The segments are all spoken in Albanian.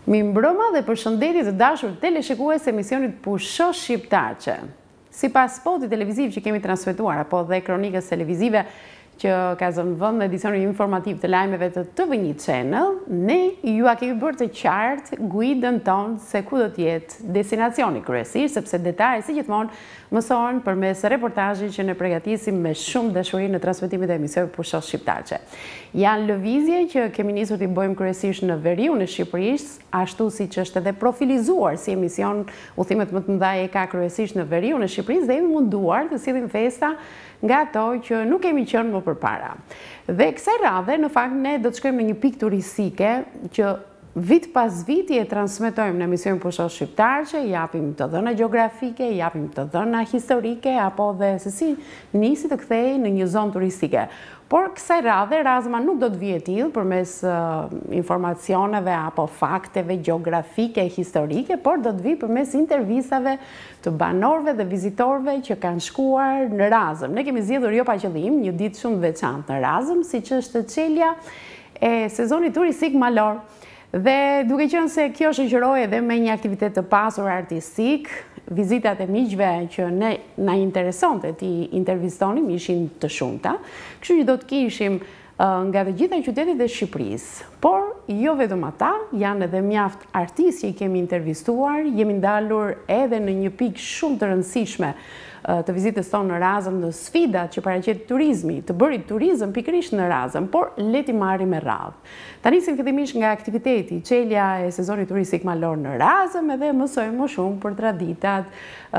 Mirëmbrëma dhe përshëndetje të dashur teleshikues e emisionit Pusho Shqiptarçe. Sipas spotit televiziv që kemi transmetuar apo dhe kronikës televizive që ka zënë vend në edicionin informativ të lajmeve të TV1 Channel, ne ju a kemi bërë të qartë guidën tonë se ku do të jetë destinacioni kryesisht, sepse detajet si gjithmonë mësohen përmes reportazhit që ne përgatisim me shumë dashuri në transmetimet e emisionit Pusho Shqiptarçe. Janë lëvizje që kemi nisur t'i bëjmë kryesisht në veriun e Shqipërisë, ashtu siç është edhe profilizuar si emision udhimet më të mëdha e ka kryesisht në veriun e Shqipërisë dhe jemi munduar të sillim festa nga ato që nuk kemi qenë më përpara. Dhe kësaj radhe, në fakt, ne do të shkojmë në një pikë turistike që vit pas viti e transmetojmë në emisionin Pusho Shqiptarçe, japim të dhëna gjeografike, japim të dhëna historike, apo dhe se si nisi të kthehej në një zonë turistike. Por kësaj radhe, Razma nuk do të vijë e tillë përmes informacioneve apo fakteve gjeografike e historike, por do të vijë përmes intervistave të banorëve dhe vizitorëve që kanë shkuar në Razëm. Ne kemi zgjedhur jo pa qëllim një ditë shumë të veçantë në Razëm, siç është çelja e sezonit turistik malor. Dhe duke qenë se kjo shoqërohej edhe me një aktivitet të pasur artistik, vizitat e miqve që ne na interesonte ti intervistonim ishin të shumta, kështu që do të kishim nga të gjitha qytetet e Shqipërisë. Por jo vetëm ata, janë edhe mjaft artistë që i kemi intervistuar, jemi ndalur edhe në një pikë shumë të rëndësishme të vizitës tonë në Razëm, në sfidat që paraqet turizmi, të bërit turizëm pikërisht në Razëm, por le t'i marrim me radhë. Ta nisim fillimisht nga aktiviteti çelja e sezonit turistik malor në Razëm, edhe mësojmë më shumë për traditat,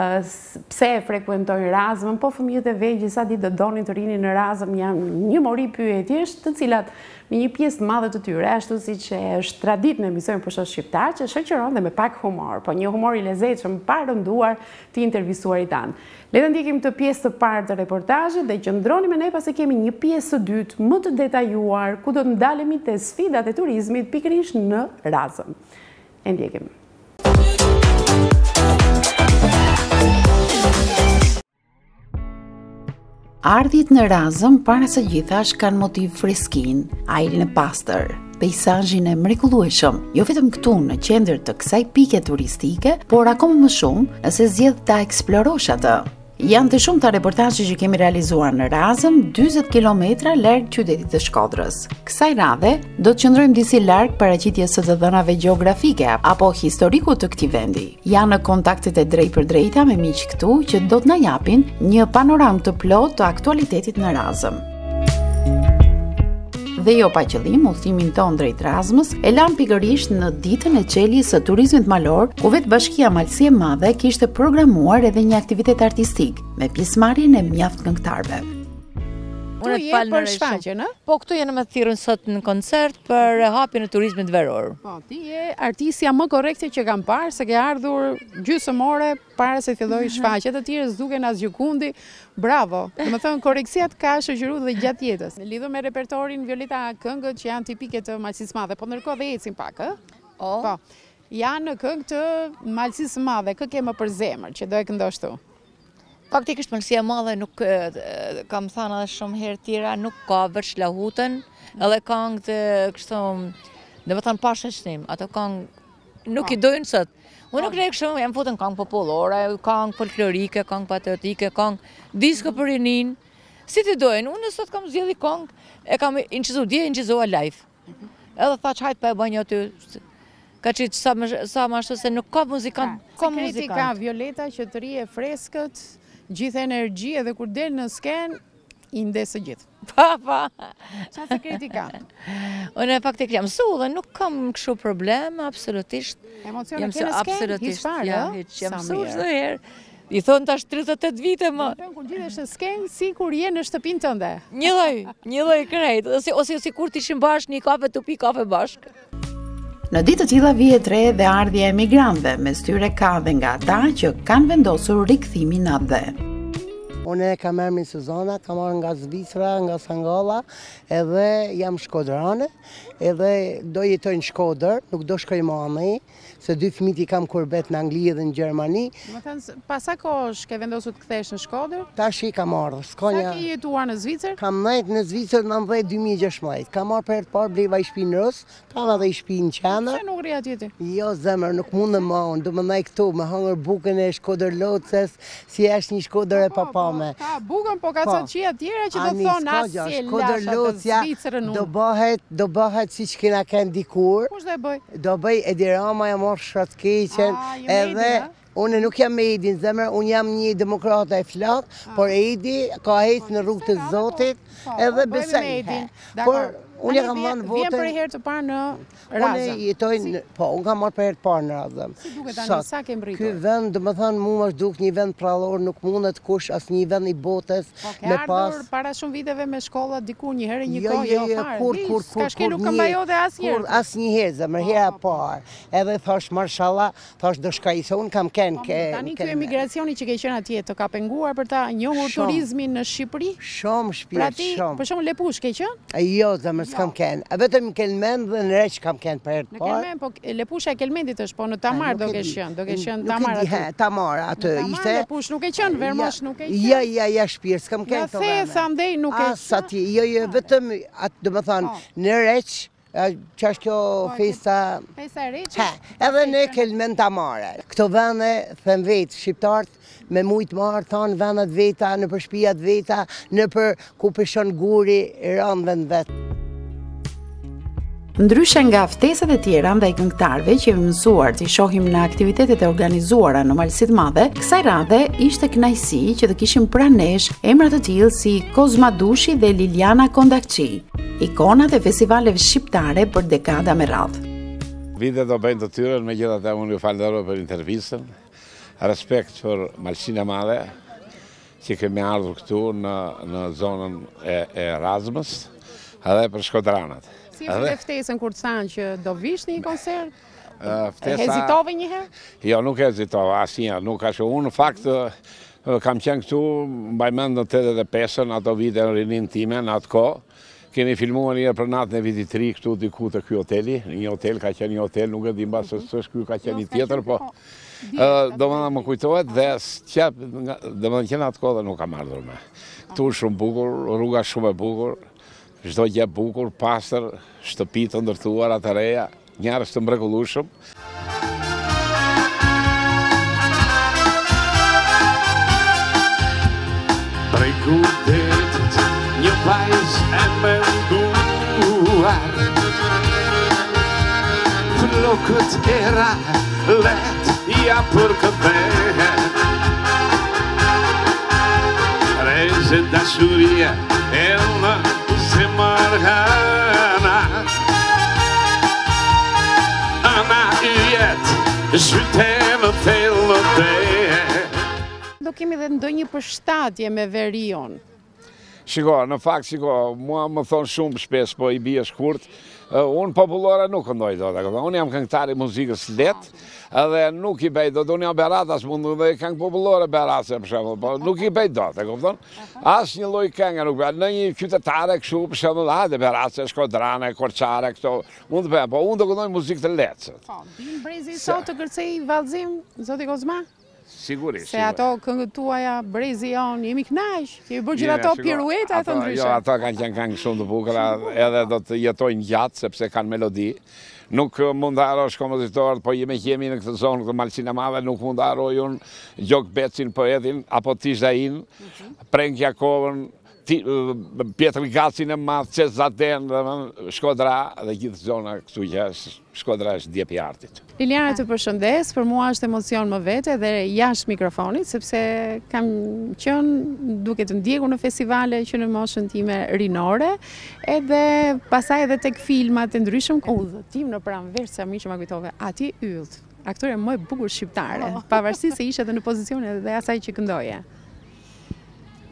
pse e frekuentojnë Razëm, po fëmijët e vegjël sa ditë do donin të rinin në Razëm, janë një mori pyetjesh, të cilat në një pjesë të madhe të tyre, ashtu siç është traditë në emisionin Pusho Shqiptarçe, shoqëron dhe me pak humor, po një humor i lezetshëm pa rënduar të intervistuarit tanë. Le të ndjekim të pjesë të parë të reportazhit dhe qëndroni me ne pasi kemi një pjesë të dytë më të detajuar ku do të ndalemi te sfidat e turizmit pikërisht në Razëm. E ndjekim. Ardhjet në Razëm para së gjithash kanë motiv freskinë, ajrin e pastër, peizazhin e mrekullueshëm, jo vetëm këtu në qendër të kësaj pike turistike, por akoma më shumë nëse zgjedh ta eksplorosh atë. Janë të shumta reportazhe që kemi realizuar në Razëm, 40 kilometra larg qytetit të Shkodrës. Kësaj radhe do të qëndrojmë disi larg paraqitjes së të dhënave gjeografike apo historiku të këtij vendi. Janë në kontaktet e drejtpërdrejta me miq këtu që do të na japin një panoramë të plotë të aktualitetit në Razëm. Dhe jo pa qëllim, udhëtimin ton drejt Razmës e lam pikërisht në ditën e çeljes së turizmit malor, ku vetë Bashkia Malësi e Madhe kishte programuar edhe një aktivitet artistik me pjesëmarrjen e mjaft këngëtarëve. Unë e falë për shfaqjen, po këtu jeni me thirrën sot në koncert për hapjen e turizmit veror. Po, ti je artistja më korrekte që kam parë, se ke ardhur gjysmë ore para se filloi shfaqja, të tjerë s'duken as gjikundi. Bravo. Domethënë korrektësia ka shoqëruar dhe gjatë jetës. Në lidhje me repertorin Violeta, këngët që janë tipike të Malësisë së Madhe, po ndërkohë dhe ecin pak, ë? Po. Janë këngë të Malësisë së Madhe, kë ke më për zemër që do e këndosh tu? Faktikisht Malësia e Madhe nuk, kam thënë edhe shumë herë tjera, nuk ka veç lahutën, edhe këngë të kështu, domethënë pa shqetësim, ato këngë nuk i dojnë sot. Unë nuk rejkë shumë, jam futën këngë popullore, këngë folklorike, këngë patriotike, këngë disko për rinin. Si ti dojnë, unë sot kam zgjedhur këngë, e kam incizua live. Edhe thaç hajt pa e bëj një aty. Ka qitë sa më ashtu se nuk ka muzikant. Sekreti ka Violeta që të rije freskët, gjithë energji edhe kur del në sken, i ndesë gjithë. Pa. Qa sekreti ka? Unë faktikisht jam dhe nuk kam kështu problem, absolutisht. Emocione ke në sken, hiç fare, jam mësuar çdo herë. I thonë tash 38 vite më. Kur gjithesh në sken, si kur je në shtëpinë tënde. Një lloj krejt, ose sikur të ishim bashkë një kafe të pi kafe bashkë. Në ditë të tilla vihet re dhe ardhja e emigrantëve, mes tyre ka dhe nga ata që kanë vendosur rikthimin atje. Unë kam emrin Suzana, kam marrë nga Zvicra, nga Sangalla, edhe jam shkodrane, edhe do jetoj në Shkodër, nuk do shkoj mani, se 2 fëmijët i kam kurbet në Angli dhe në Gjermani. Më thënë, pas sa kohësh ke vendosur të kthesh në Shkodër? Tash i kam ardhur. Sa ke jetuar në Zvicër? Kam nejt në Zvicër 19-2016. Kam marrë për herë të parë bleva i shtëpi në Rus, kam edhe i shtëpi në qendër. Pse nuk rri atje ti? Jo zemër, nuk mundem më unë, do më ndaj këtu, me hangër bukën e Shkodër Locës, si është një Shkodër e papame. Ka bukën, po ka ca qija tjera që do thonë asje lasha të Zvicrën unë. Do bëhet si që kena kënë dikur. Kush do e bëj? Do bëj Edi Rama, jam marrë shratkeqen, edhe unë nuk jam me Edin zemër, unë jam një demokrata e flak, por Edi ka hecë në rrugë të Zotit, edhe besoj. Por unë kam marrë votën. Vjen për herë të parë në Razëm. Unë kam marrë për herë të parë në Razëm. Si duket tani, sa ke mbritur? Ky vend, do më thënë, mu është duk një vend prallor, nuk mundet kush as një vend i botës me pas. Ke ardhur para shumë viteve me shkolla diku një herë një kohë, jo fare. Ka shkelu këmbajote asnjëherë. Asnjëherë, zemër, hera parë. Edhe thash marshallah, thash do shkaj, se unë kam kenë. Tani ky emigracioni që ke qenë atje të ka penguar për ta njohur turizmin në Shqipëri? Shumë shpirt, shumë. Për shembull Lepush ke qenë? Jo, zemër, s'kam kenë. Vetëm Kelmend dhe në Req kam kenë për herë të parë. Në Kelmend, po Lepusha e Kelmendit është, po në Tamar do ke qenë. Do ke qenë Tamar aty. Tamar aty ishte. Tamar Lepush nuk e qenë, Vermosh nuk e qenë. Ja, shpirt, s'kam kenë të vene. Në the, andej nuk e qenë. Asa ti, jo, vetëm, do më thonë, në Req, që është kjo festa... Festa e Reqit? Edhe në Kelmend Tamare. Këto vene, them vetë, shqiptarët, me mujtë marë, thanë vendet veta, në për shpijat veta, në për ku pëshon guri, rëndë në vetë. Ndryshe nga ftesat e tjera ndaj këngëtarëve që jemi mësuar të shohim në aktivitetet e organizuara në Malësit Madhe, kësaj radhe ishte kënaqësi që të kishim pranë nesh emra të tillë si Kozma Dushi dhe Liliana Kondakçi, ikonat e festivaleve shqiptare për dekada me radhë. Vite do bëjnë të tyre, megjithatë unë ju falenderoj për intervistën. Respekt për Malësinë e Madhe, që kemi ardhur këtu në zonën e Razmës, edhe për shkodranat. Si e për ftesën kur të thanë që do vish një koncert? Hezitove një herë? Jo, nuk hezitove, asnjëherë, nuk ka që unë, në fakt, kam qenë këtu, mbaj mend në 85-ën, ato vite në rinin time, në atë kohë. Kemi filmuar një për natën e vitit 3 këtu diku të ky hoteli. Një hotel ka qenë një hotel, nuk e di mbas se s'është ky ka qenë një tjetër, po do më kujtohet dhe do më qenë atë kohë dhe nuk kam ardhur me. Këtu shumë bukur, rruga shumë e bukur. Çdo gjë bukur, pastër, shtëpi të ndërtuara të reja, njerëz të mrekullueshëm. Prej qytetit një vajzë e menduar, flokët e ra let ja përkëthet, reze dashuria e në Margana, Ana i jetë, zhytemë thellë dhe. Do kemi dhe ndonjë përshtatje me Verion. Shiko, në fakt, mua më thonë shumë shpesh, po i bie shkurt, unë popullore nuk këndoj do të këndoj. Unë jam këngëtar i muzikës let, edhe nuk i bej do të, unë jam Beratas mundu dhe këngë popullore Beratase, për shembull, po nuk i bej do të, kupton? As një lloj këngë nuk bej, në një qytetare kështu, për shembull, hajde Beratase, Shkodrane, Korçare, këto, mund të bëj, po unë do këndoj muzikë të letë. Po, din brezi sot të kërcej vallëzim, zoti Kozma? Sigurisht. Se ato këngët tuaja, brezi jonë, jemi kënaq, kemi bërë gjithë ato pirueta të ndryshe. Jo, ato kanë qenë këngë shumë të bukura, edhe do të jetojnë gjatë, sepse kanë melodi. Nuk mund të harosh kompozitorët, po jemi në këtë zonë, këtë Malësinë e Madhe, nuk mund të haroj unë Gjok Becin, poetin, apo Tish Dain, Prenk Jakovën, Pjetër Gacin e Madh, Qes Zaden, Shkodra, dhe gjithë zona këtu që Shkodra është djepi artit. Liliana, të përshëndes, për mua është emocion më vete dhe jashtë mikrofonit, sepse kam qenë duke të ndjekur në festivale që në moshën time rinore, edhe pasaj edhe tek filmat e ndryshëm, udhëtim në pranverë, sa mi që ma kujtove, ati yllt, aktore më e bukur shqiptare, pavarësisht se ishe edhe në pozicione dhe asaj që këndoje.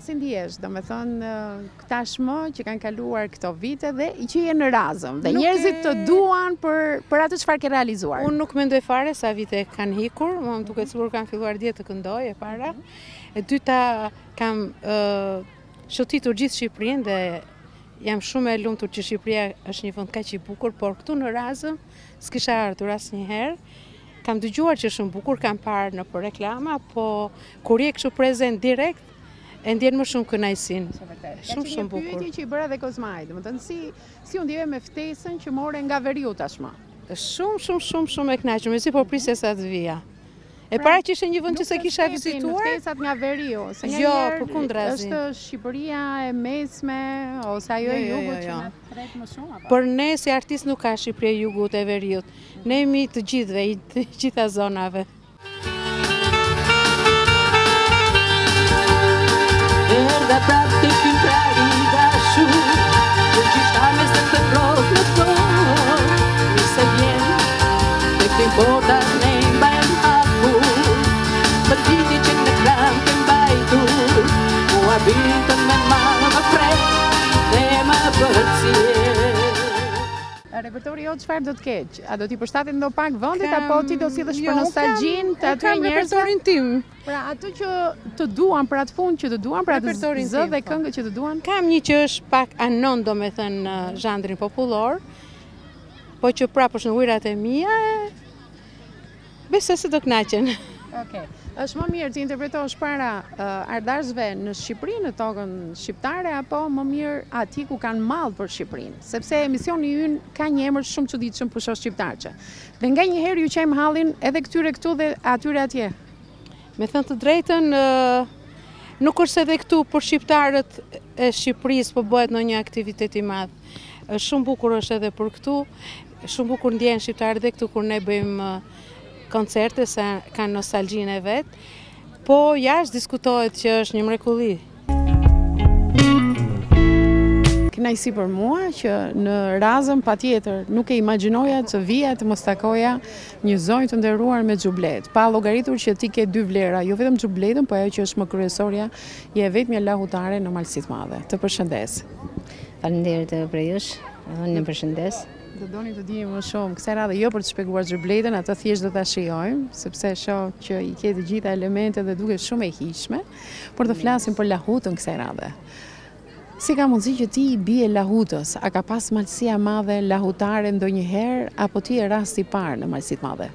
si ndjesh, do me thënë tashmë që kanë kaluar këto vite dhe që je në razëm dhe njerëzit të duan për atë çfarë ke realizuar. Unë nuk mendoj fare sa vite kanë hikur, më duket sikur kanë filluar dje të këndoj e para. E dyta kam shotitur gjithë Shqipërinë dhe jam shumë e lumtur që Shqipëria është një vend kaq i bukur, por këtu në Razëm s'kisha ardhur asnjëherë. Kam dëgjuar që shumë bukur, kam parë në për reklama, po kur je kështu prezent direkt, e ndjen më shumë kënaqësinë. Shumë bukur. Pyetje që i bëra dhe Kozmaj, domethënë si u ndjeve me ftesën që more nga Veriu tashmë. Shumë e kënaqur, mezi po prisja sa të vija. E para që ishte një vend që se kisha vizituar. Ftesat nga Veriu, se jo, përkundrazi. Është Shqipëria e mesme ose ajo e jugut që na trek më shumë apo? Por ne si artist nuk ka Shqipëria e jugut e Veriut. Ne jemi të gjithëve, të gjitha zonave. Erdha prap të këntrari dashur, kur gjitha me se të plot në kohë, nëse vjen, të këtë bota ne mbajmë hapur, për viti që në kram të mbajtur, mua bitën me më prej, dhe më përcje. Repertori jot çfarë do të keq? A do t'i përshtatet ndo pak vendit apo ti do sillesh për nostalgjinë të aty njerëzve? Repertorin tim. Pra ato që të duan, për atë punë që të duan, për atë zë dhe këngë që të duan? Kam një që është pak anon, do me thënë në zhandrin popullor, po që prapë është në ujrat e mia, besoj se do kënaqen. Okej. Është më mirë të interpretosh para ardashëve në Shqipëri, në tokën shqiptare, apo më mirë aty ku kanë mall për Shqipërinë? Sepse emisioni ynë ka një emër shumë çuditshëm Pusho Shqiptarçe. Dhe nganjëherë ju qejm hallin edhe këtyre këtu dhe atyre atje. Me thënë të drejtën, nuk është edhe këtu për shqiptarët e Shqipërisë po bëhet ndonjë aktivitet i madh. Shumë bukur është edhe për këtu, shumë bukur ndjehen shqiptarët edhe këtu kur ne bëjmë koncerte, se kanë nostalgjinë e vetë, po jashtë diskutohet që është një mrekulli. Kënaqësi për mua që në Razëm patjetër nuk e imagjinoja të vija të mos takoja një zonjë të nderuar me xhublet. Pa llogaritur që ti ke dy vlera, jo vetëm xhubletën, po ajo që është më kryesorja, je vetëm lahutare në Malësitë Madhe. Të përshëndes. Faleminderit për jush, unë ju përshëndes. Do doni të dijmë më shumë kësaj radhe, jo për të shpjeguar xhubletën, atë thjesht do ta shijojmë, sepse shoh që i ke të gjitha elementet dhe duket shumë e hiqshme, por të flasim për lahutën kësaj radhe. Si ka mundësi që ti i bie lahutës? A ka pas Malësia Madhe lahutare ndonjëherë, apo ti e rasti i parë në Malësitë Madhe?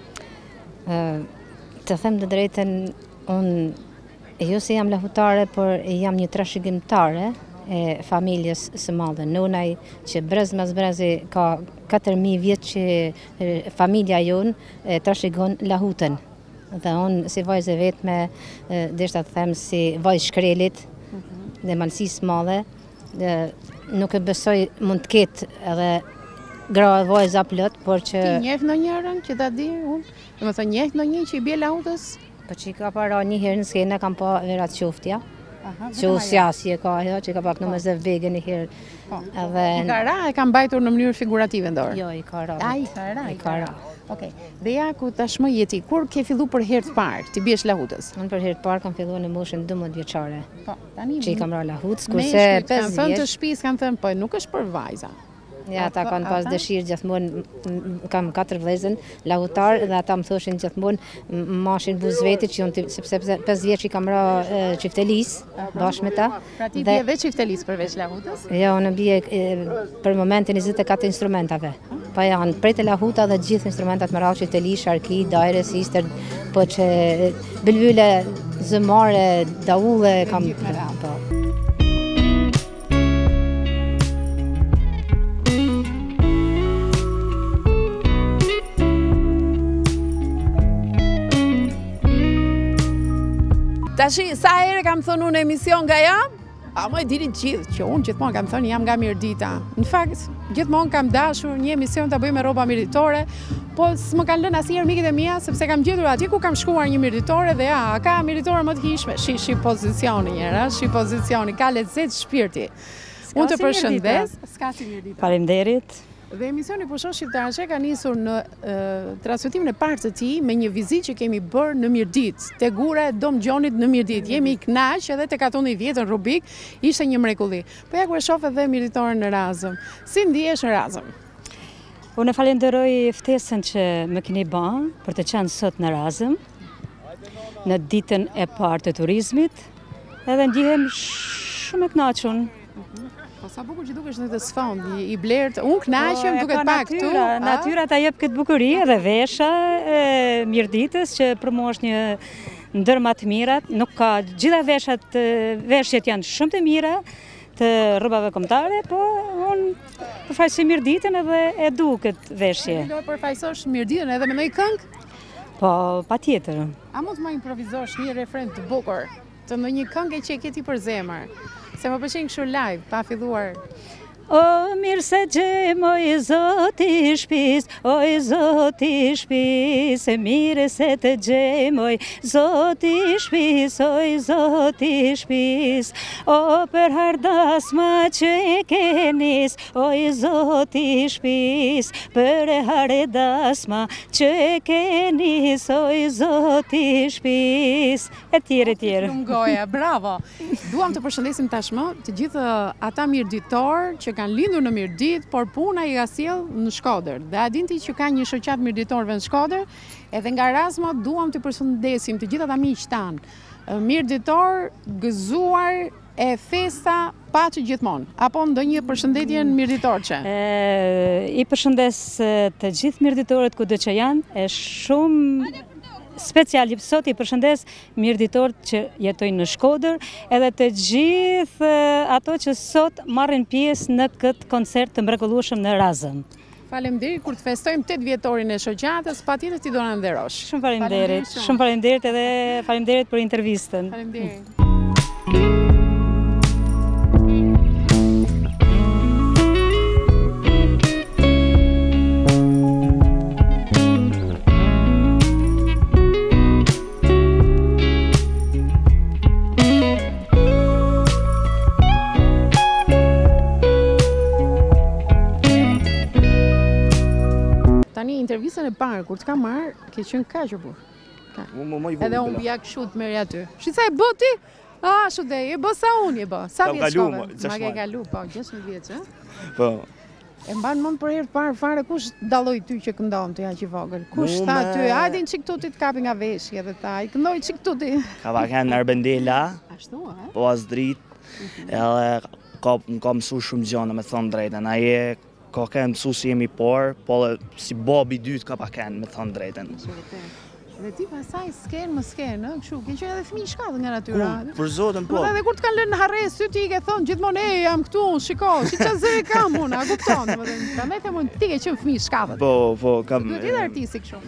Të them të drejtën, unë jo se jam lahutare, por jam një trashëgimtare e familjes së madhe. Nonaj që brez mas brezi ka 4000 vjet që familja jonë trashëgon lahutën. Dhe unë si vajzë vetme, deshta të them si vajzë shkrelit dhe Malësisë Madhe, nuk e besoj mund të ketë edhe gra e vajza plot, por që... Ti njeh ndonjërin që ta di unë? Do të thënë njeh ndonjë që i bie lahutës? Po që ka para një herë në skenë kam pa Vera Qoftja. Që usja si e ka ajo, që ka pak në me zëvege një herë. I ka ra e ka mbajtur në mënyrë figurative ndorë? Jo, i ka ra. I ka ra. Okej. Dhe ja ku tashmë jeti, kur ke fillu për herë të parë, ti biesh lahutës? Unë për herë të parë kam filluar në moshën 12 vjeçare. Po, tani që i kam ra lahutës, kurse 5 vjeç. Kanë thënë të shtëpisë, kanë thënë, po nuk është për vajza. Ja, ata kanë pas dëshirë gjithmonë, kam 4 vëllezër lahutar dhe ata më thoshin gjithmonë mashin buzvetit që unë sepse 5 vjeç i kam ra çiftelis bashkë me ta. Pra ti bie veç çiftelis përveç lahutës? Jo, unë bie për momentin 24 instrumentave. Pa janë prej të lahuta dhe gjithë instrumentat me radhë çiftelis, sharki, dajre, sister, po që bëlbyle, zëmare, daulle kam po. Tashi, sa herë kam thënë unë emision nga jam? A më e dini gjithë që unë gjithmonë kam thënë jam nga Mirdita. Në fakt, gjithmonë kam dashur një emision të bëj me rroba mirditore, po s'më kanë lënë asnjëherë mikët e mia sepse kam gjetur atje ku kam shkuar një mirditore dhe ja, ka mirditore më të hishme. Shi pozicioni njëra, shi pozicioni, ka lezet shpirti. Unë të përshëndes. S'ka si Mirdita. Faleminderit. Dhe emisioni Pusho Shqiptarçe ka nisur në transmetimin e parë të tij me një vizitë që kemi bërë në Mirdit, te gura e Dom Gjonit në Mirdit. Jemi i kënaq edhe te katuni i vjetër Rubik, ishte një mrekulli. Po ja kur e shoh edhe mirditoren në Razëm. Si ndihesh në Razëm? Unë falenderoj ftesën që më keni bën për të qenë sot në Razëm, në ditën e parë të turizmit, edhe ndihem shumë e kënaqur. Po sa bukur që dukesh në të sfond, i blert, unë kënaqem duket pak këtu. Natyra ta jep këtë bukuri edhe vesha e Mirditës që promosh një ndër më të mirat, nuk ka gjitha veshjet janë shumë të mira të rrobave kombëtare, po unë përfaqësoj Mirditën edhe e du këtë veshje. Do përfaqësosh Mirditën edhe me ndonjë këngë? Po, patjetër. A mund të më improvizosh një refren të bukur të ndonjë këngë që e ke ti për zemër? Se më pëlqen kështu live, pa filluar. O mirë se gjemoj zoti shpis, oj zoti shpis, e mire se të gjemoj zoti shpis, oj zoti shpis, o për hardasma që e kenis, oj zoti shpis, për e hardasma që e kenis, oj zoti shpis, e tjere. Goja, bravo! Duam të përshëndesim tashmë të gjithë ata mirditor që kanë lindur në Mirdit, por puna i ka sjell në Shkodër. Dhe a dinti që ka një shoqat mirditorëve në Shkodër, edhe nga Razma duam të përshëndesim të gjithë ata miq tan. Mirditor, gëzuar e festa paçi gjithmonë. Apo ndonjë përshëndetje mirditorçe? I përshëndes të gjithë mirditorët kudo që janë, e shumë special sot i përshëndes mirditorët që jetojnë në Shkodër, edhe të gjithë ato që sot marrin pjesë në këtë koncert të mrekullueshëm në Razëm. Faleminderit, kur të festojmë 8 vjetorin e shoqatës, patjetër ti do na nderosh. Shumë faleminderit. Shumë faleminderit edhe faleminderit për intervistën. Faleminderit. Intervistën e parë, kur të ka marrë, ke qenë kaq e bukur. Edhe unë bja kështu të merri aty. Shisa e bë ti? Shudej, e bë sa unë e bë. Sa vjeç shkove? Ma ke kalu, po, 16 vjeç, ë? Po. E mban mend për herë të parë fare kush dalloi ty që këndon ti aq i vogël? Kush tha ty, hajde çik tuti të kapi nga veshja dhe ta, i këndoi çik tuti. Ka vaken Arbendela. Ashtu, ë? Po as drit. Edhe ka mësu shumë gjëra, me thënë drejtën. Ai ka kënë mësu si jemi por, po si babi dytë ka pa kënë, me thënë drejten. Dhe ti pasaj s'ken më s'ken, kështu, ke qenë edhe fëmijë shkallë nga natyra. Për zotën po. Edhe kur të kanë lënë në harres, ty ti i ke thonë gjithmonë, jam këtu, shiko, qa zëri kam unë, a kupton, prandaj themon ti ke qenë fëmijë shkallë. Po, kam. Duhet jetë artisti kështu.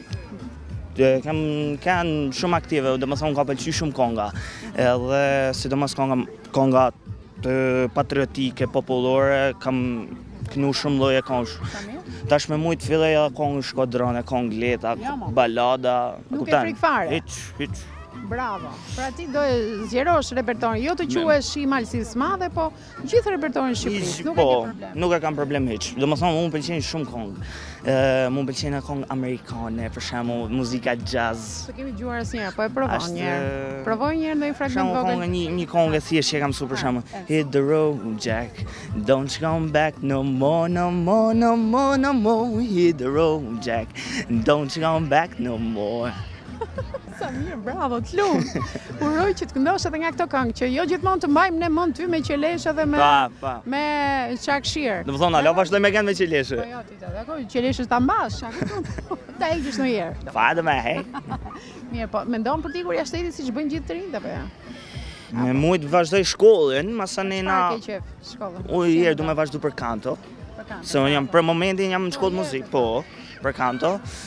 Kam kanë shumë aktive, dhe më thonë ka pëlqy shumë konga, edhe sidomos konga të patriotike, popullore, kam kënu shumë lloje kongësh. Tash me mujt fillej edhe kongë shkodrone, kongë leta, balada. Nuk e frik fare? Hiç. Bravo. Pra ti do e zgjerosh repertorin, jo të quhesh i malësisë madhe, po gjithë repertorin shqiptarisë, nuk e ke problem. Nuk e kam problem hiç. Domethënë unë pëlqejnë shumë kongë. Mu pëlqejnë kongë amerikane, për shembull, muzika jazz. S'e kemi dëgjuar asnjëherë, po e provoj një herë. Provoj një herë ndonjë fragment vogël. Një kongë thjesht që kam mësuar për shembull. Hit the road, Jack. Don't you come back no more, no more, no more, no more. Hit the road, Jack. Don't you come back no more. Sa mirë, bravo, të lumë. Uroj që të këndosh edhe nga këto këngë, që jo gjithmonë të mbajmë ne mend ty me qelesh edhe me qakshir. Do të thonë, alo vazhdoj me kënd me qeleshë. Po jo, ti ta dakoj, qeleshës ta mbash, a kupton? Ta heqësh ndonjëherë. Fare me he. Mirë, po mendon për ti kur jashtë shtetit siç bëjnë gjithë të rinjt apo ja? Me mujt vazhdoj shkollën, masanena. Çfarë ke qef shkollën? Unë herë do me vazhdu për kanto. Se unë jam për momentin jam në shkollë muzikë, po. Për kanto,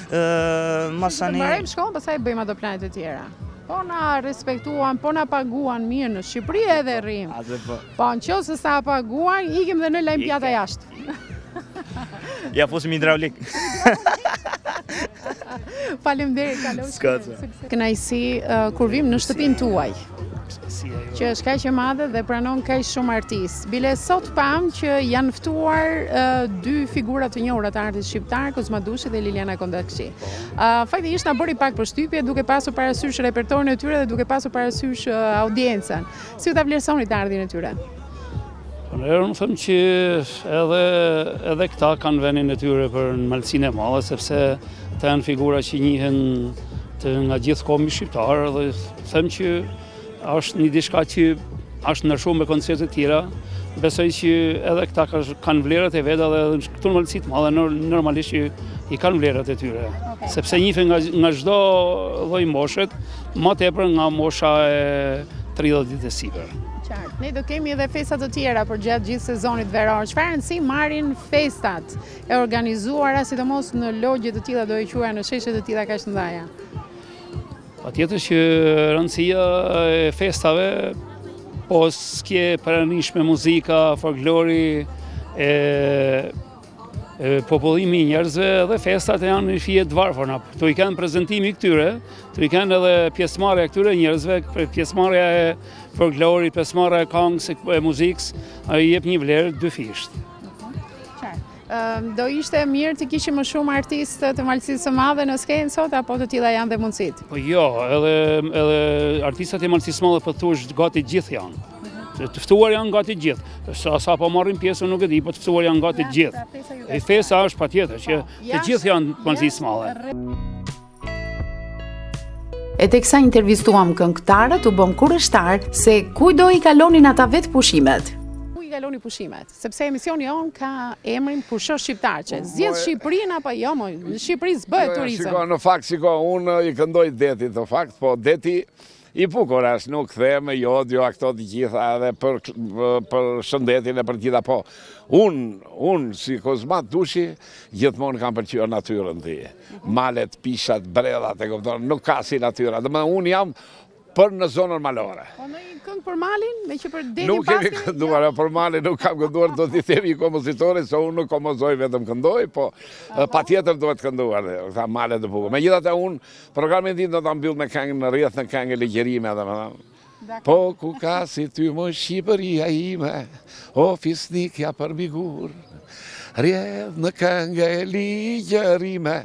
masani... Mbarojmë shkollën, pastaj bëjmë ato planet e tjera. Po na respektuan, po na paguan mirë në Shqipëri edhe rrim. Po nëse sa paguan, ikim dhe në lajm pjata jashtë. Ja fusim hidraulik. Faleminderit, kaloj. Kënaqësi kur vim në shtëpinë tuaj. knajësia. Që është kaq e madhe dhe pranon kaq shumë artistë. Bile sot pam që janë ftuar dy figura të njohura të artit shqiptar, Kozma Dushi dhe Liliana Kondakçi. Faktikisht na bëri pak përshtypje duke pasur parasysh repertorin e tyre dhe duke pasur parasysh audiencën. Si u ta vlerësoni të ardhin e tyre? Unë them që edhe këta kanë vendin e tyre për në malësinë e madhe, sepse të janë figura që njihen nga gjithë komi shqiptar dhe them që është një diçka që është ndryshuar me koncerte tjera. Besoj që edhe këta kanë vlerat e veta dhe këtu në malësi të madhe normalisht që i kanë vlerat e tyre. Sepse njihen nga çdo lloj moshet, më tepër nga mosha e 30 ditë e sipër. Qartë. Ne do kemi edhe festat të tjera për gjatë gjithë sezonit veror. Çfarë rëndësi marrin festat e organizuara, sidomos në logje të tilla do e quaja në sheshe të tilla kaq të mëdha? Patjetër që rëndësia e festave, po s'ke pranisht me muzika, folklori, popullimi i njerëzve dhe festat janë një fije të varfërna. Tu i kanë prezantimi këtyre, tu i kanë edhe pjesëmarrja këtyre njerëzve, pjesëmarrja e folklorit, pjesëmarrja e këngës, e muzikës, ai jep një vlerë dyfisht. Do ishte mirë të kishim më shumë artistë të malësisë së madhe në skenë sot, apo të tilla janë dhe mundësitë? Po jo, edhe artistat e malësisë së madhe po thuash gati gjithë janë. Të ftuar janë gati gjithë. Sa po marrin pjesë nuk e di, po të ftuar janë gati gjithë. E festa është patjetër që të gjithë janë malësisë së madhe. E teksa intervistuam këngëtarët, u bëm kurreshtar se kujdo i kalonin ata vetë pushimet. Kaloni pushimet, sepse emisioni on ka emrin Pusho Shqiptar, që zgjedh Shqipërinë apo jo, në Shqipëri s'bëhet turizëm. Në fakt, unë i këndoj detit, në fakt, po deti i bukur është, nuk them jo ato të gjitha edhe për shëndetin e për gjitha, po unë si Kozma Dushi gjithmonë kam pëlqyer natyrën ti. Malet, pishat, brellat, e kupton, nuk ka si natyra. Domethënë unë jam për në zonën malore. Po në një këngë për malin, me që për detin nuk kemi kënduar, për malin nuk kam kënduar, do t'i themi kompozitore, se unë nuk kompozoj vetëm këndoj, po pa tjetër duhet kënduar, këta malet të bukur. Megjithatë unë, programin din do t'a mbyll me këngë në rreth në këngë ligjerime, po ku ka si ty më Shqipëria ime, o fisnikja për migur, rreth në këngë e ligjerime,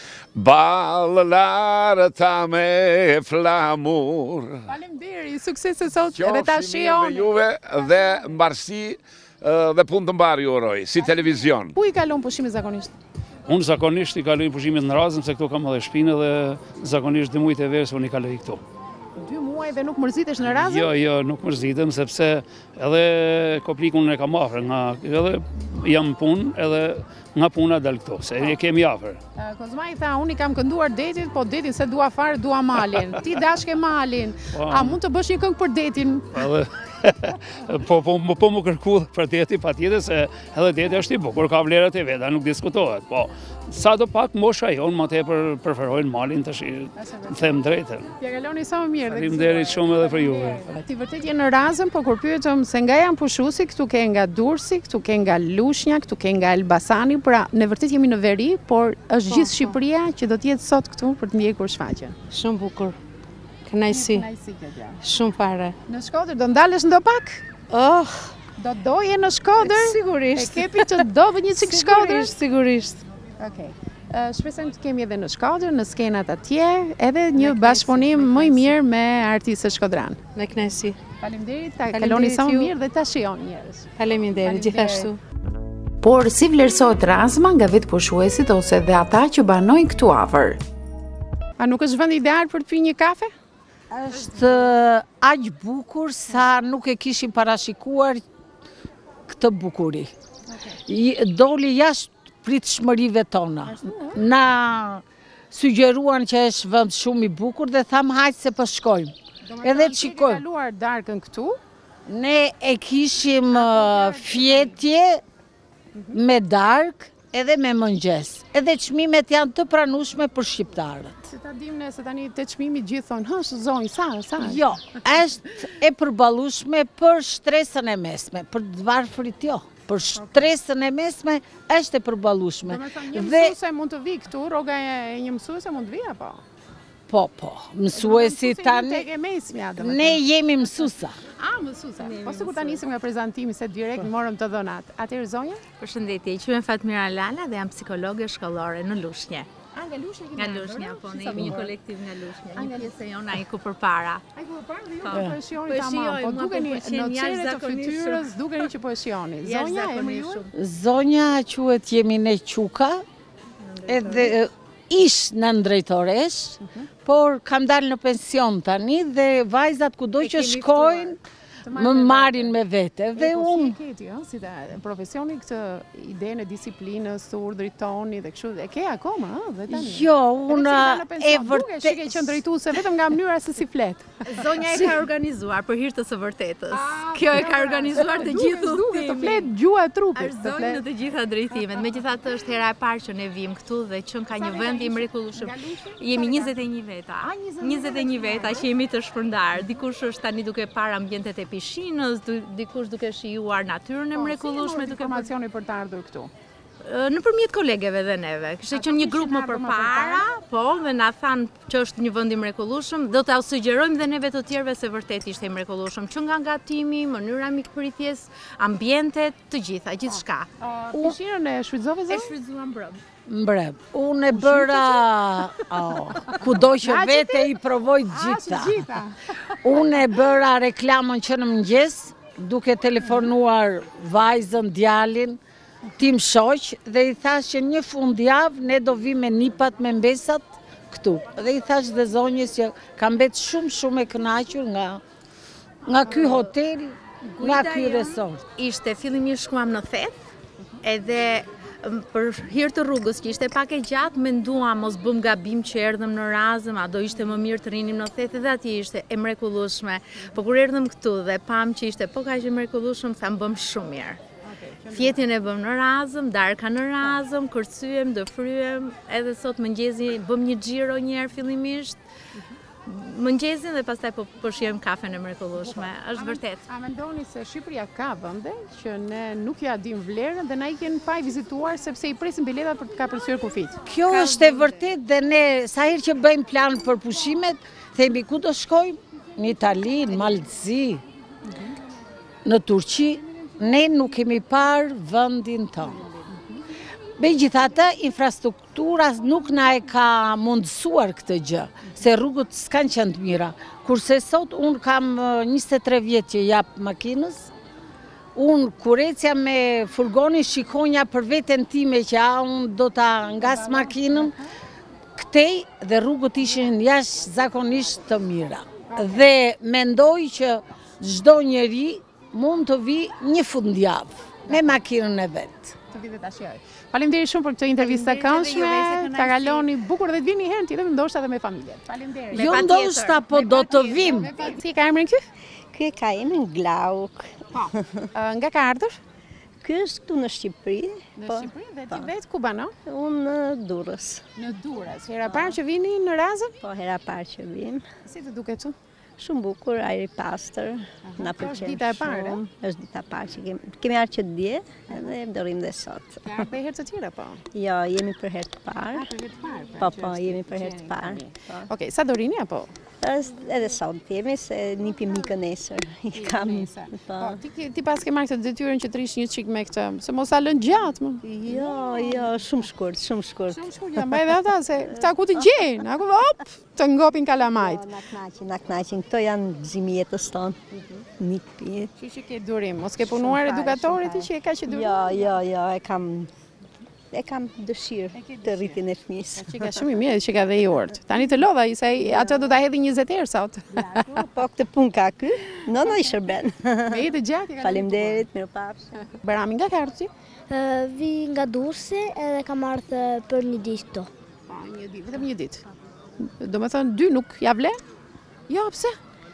ballëlarë ta me flamur. Faleminderit, suksese sot edhe ta shijon. Qofshin juve dhe mbarësi dhe punë të mbarë ju uroj, si televizion. Ku i kalon pushime zakonisht? Unë zakonisht i kaloj pushimet në Razëm, se këtu kam edhe shpinë dhe zakonisht 2 muajt e verës unë i kaloj këtu. 2 muaj dhe nuk mërzitesh në Razëm? Jo, nuk mërzitem, sepse edhe Koplikun e kam afër, edhe jam punë, edhe nga puna dal këto, se e kemi afër. Kozma i tha, unë i kam kënduar detit, po detin se dua fare, dua malin. Ti dashke malin. A mund të bësh një këngë për detin? Po më kërku për deti, patjetër se edhe deti është i bukur, ka vlerat e veta, nuk diskutohet. Po, sa do pak mosha jonë, më tepër preferojnë malin të them drejtën. T'ja kaloni sa më mirë. Faleminderit shumë edhe për juve. Ti vërtet je në Razëm, po kur pyetëm se nga janë pushuesi, këtu ke nga Durrësi, këtu ke nga Lushnja, këtu ke nga Elbasani, pra ne vërtet jemi në veri, por është gjithë Shqipëria që do të jetë sot këtu për të ndjekur shfaqjen. Shumë bukur. Kënaqësi. Shumë fare. Në Shkodër do ndalesh ndo pak? Do doje në Shkodër? Sigurisht. E kepi që do vë një çik Shkodër? Sigurisht. Okej. Shpresojmë të kemi edhe në Shkodër, në skenat atje, edhe një bashkëpunim më i mirë me artistët shkodran. Me kënaqësi. Faleminderit, ta kaloni sa më mirë dhe ta shijoni njerëz. Faleminderit, gjithashtu. Por si vlerësohet Razma nga vetë pushuesit ose dhe ata që banojnë këtu afër? A nuk është vend ideal për të pirë një kafe? Është aq bukur sa nuk e kishim parashikuar këtë bukuri. Doli jashtë pritshmërive tona. Na sugjeruan që është vend shumë i bukur dhe tham hajtë se po shkojmë. Edhe të shikojmë. Keni kaluar darkën këtu? Ne e kishim fjetje me darkë edhe me mëngjes. Edhe çmimet janë të pranueshme për shqiptarët. Se ta dim ne se tani te çmimi gjithë thonë, zonjë, sa? Jo, është e përballueshme për shtresën e mesme, për të varfrit jo. Për shtresën e mesme është e përballueshme. Një mësuese mund të vi këtu, rroga e një mësuese mund të vi apo? Po, mësuesi tani, ne jemi mësusa. Mësuesa. Po sikur ta nisim nga prezantimi se direkt morëm të dhënat. Atëherë zonja? Përshëndetje, quhem Fatmira Lala dhe jam psikologe shkollore në Lushnjë. Nga Lushnjë? Nga Lushnjë, po, ne jemi një kolektiv nga Lushnjë. Një pjesë jona ai ku përpara. Ai ku përpara dhe ju po e shihoni tamam, po dukeni në çelët të fytyrës, dukeni që po e shihoni. Zonja, emri ju? Zonja quhet Jemine Quka, edhe ish nën drejtoresh, por kam dalë në pension tani dhe vajzat kudo që shkojnë më marrin me vete. Dhe unë si profesioni këtë idenë e disiplinës, të urdhrit toni dhe kështu, e ke akoma, dhe tani? Jo, unë e vërtet. Shike që drejtuese vetëm nga mënyra se si flet. Zonja e ka organizuar për hir të së vërtetës. Kjo e ka organizuar të gjithë udhëtimin. Të flet gjua e trupit. Është zonjë në të gjitha drejtimet. Megjithatë është hera e parë që ne vim këtu dhe që ka një vend i mrekullueshëm. Jemi 21 veta. 21 veta që jemi të shpërndar. Dikush është tani duke parë ambientet e pishinës, dikush duke shijuar natyrën e mrekullueshme, duke informacioni për të ardhur këtu. Nëpërmjet kolegeve dhe neve. Kishte qenë një grup më përpara, po, dhe na thanë që është një vend i mrekullueshëm, do ta sugjerojmë dhe neve të tjerëve se vërtet ishte i mrekullueshëm, që nga gatimi, mënyra mikpritjes, ambientet, të gjitha, gjithçka. Pishinën e shfrytëzove zë? E shfrytëzuam mbrëm. Unë e bëra kudo që vete i provoj gjitha. Unë e bëra reklamën që në mëngjes, duke telefonuar vajzën, djalin, tim shoq, dhe i thash që një fundjavë ne do vi me nipat me mbesat këtu. Dhe i thash dhe zonjës që kam bet shumë e kënaqur nga ky hotel, nga ky resort. Ishte fillimisht shkuam në Theth, edhe për hir të rrugës që ishte pak e gjatë, menduam mos bëm gabim që erdhëm në Razëm, a do ishte më mirë të rinim në Theth, edhe atje ishte e mrekullueshme. Po kur erdhëm këtu dhe pam që ishte po kaq e mrekullueshëm, tham bëm shumë mirë. Fjetën e bëm në Razëm, darka në Razëm, kërcyem, dëfryem, edhe sot mëngjesi bëm një xhiro një herë fillimisht, mëngjesin dhe pastaj po shijem kafen e mrekullueshme. Është vërtet. A mendoni se Shqipëria ka vende që ne nuk ja dim vlerën dhe na i kanë pa i vizituar sepse i presin biletat për të kapërcyer kufit? Kjo është e vërtet dhe ne sa herë që bëjmë plan për pushimet, themi ku do shkojmë? Në Itali, në Malzi, në Turqi. Ne nuk kemi parë vendin tonë. Megjithatë, infrastruktura nuk na e ka mundësuar këtë gjë, se rrugët s'kan qenë të mira. Kurse sot unë kam 23 vjet që jap makinës, unë kur ecja me furgonin shikonja për veten time që unë do ta ngas makinën, këtej dhe rrugët ishin jashtëzakonisht të mira. Dhe mendoj që çdo njeri mund të vi një fundjavë me makinën e vetë. Të vite ta shijoj. Faleminderit shumë për këtë intervistë të këndshme. Ta kaloni bukur dhe të vini herën tjetër, ndoshta edhe me familjen. Faleminderit. Jo ndoshta, po do të vim. Si ka emrin ky? Ky ka emrin Glauk. Po. Nga ka ardhur? Ky është këtu në Shqipëri. Në Shqipëri dhe ti vetë ku banon? Unë në Durrës. Në Durrës. Hera parë që vini në Razëm? Po, hera parë që vim. Si të duket këtu? Shumë bukur, ajri pastër, na pëlqen. Është dita e parë, është dita e parë që kemi ardhur që dje, edhe do rrim dhe sot. Ka ardhur herë të tjera po? Jo, jemi për herë të parë. Po, jemi për herë të parë. Okej, sa do rini apo? Edhe sot jemi se nipi mikën nesër. I kam. Po, ti pas ke marrë këtë detyrën që të rish një çik me këtë, se mos a lën gjatë më. Jo, shumë shkurt. Shumë shkurt, jam edhe ata se këta ku të gjejnë, aku hop, të ngopin kalamajt. Na knaqin, këto janë gëzimi jetës tonë. Nipi. Që ke durim, mos ke punuar edukatore ti që e ka që durim? Jo, e kam dëshirë të rritin e fëmijës. Që ka shumë i mirë, që ka dhe i urt. Tani të lodha, se ato do ta hedhi 20 herë sot. Po këtë punë ka ky, nëna i shërben. Me jetë gjatë. Faleminderit, mirupafshim. Berami, nga ka ardhur ti? Vi nga Durrësi edhe kam ardhur për një ditë këtu. Po, një ditë, vetëm një ditë. Domethënë 2 nuk ja vlen? Jo, pse?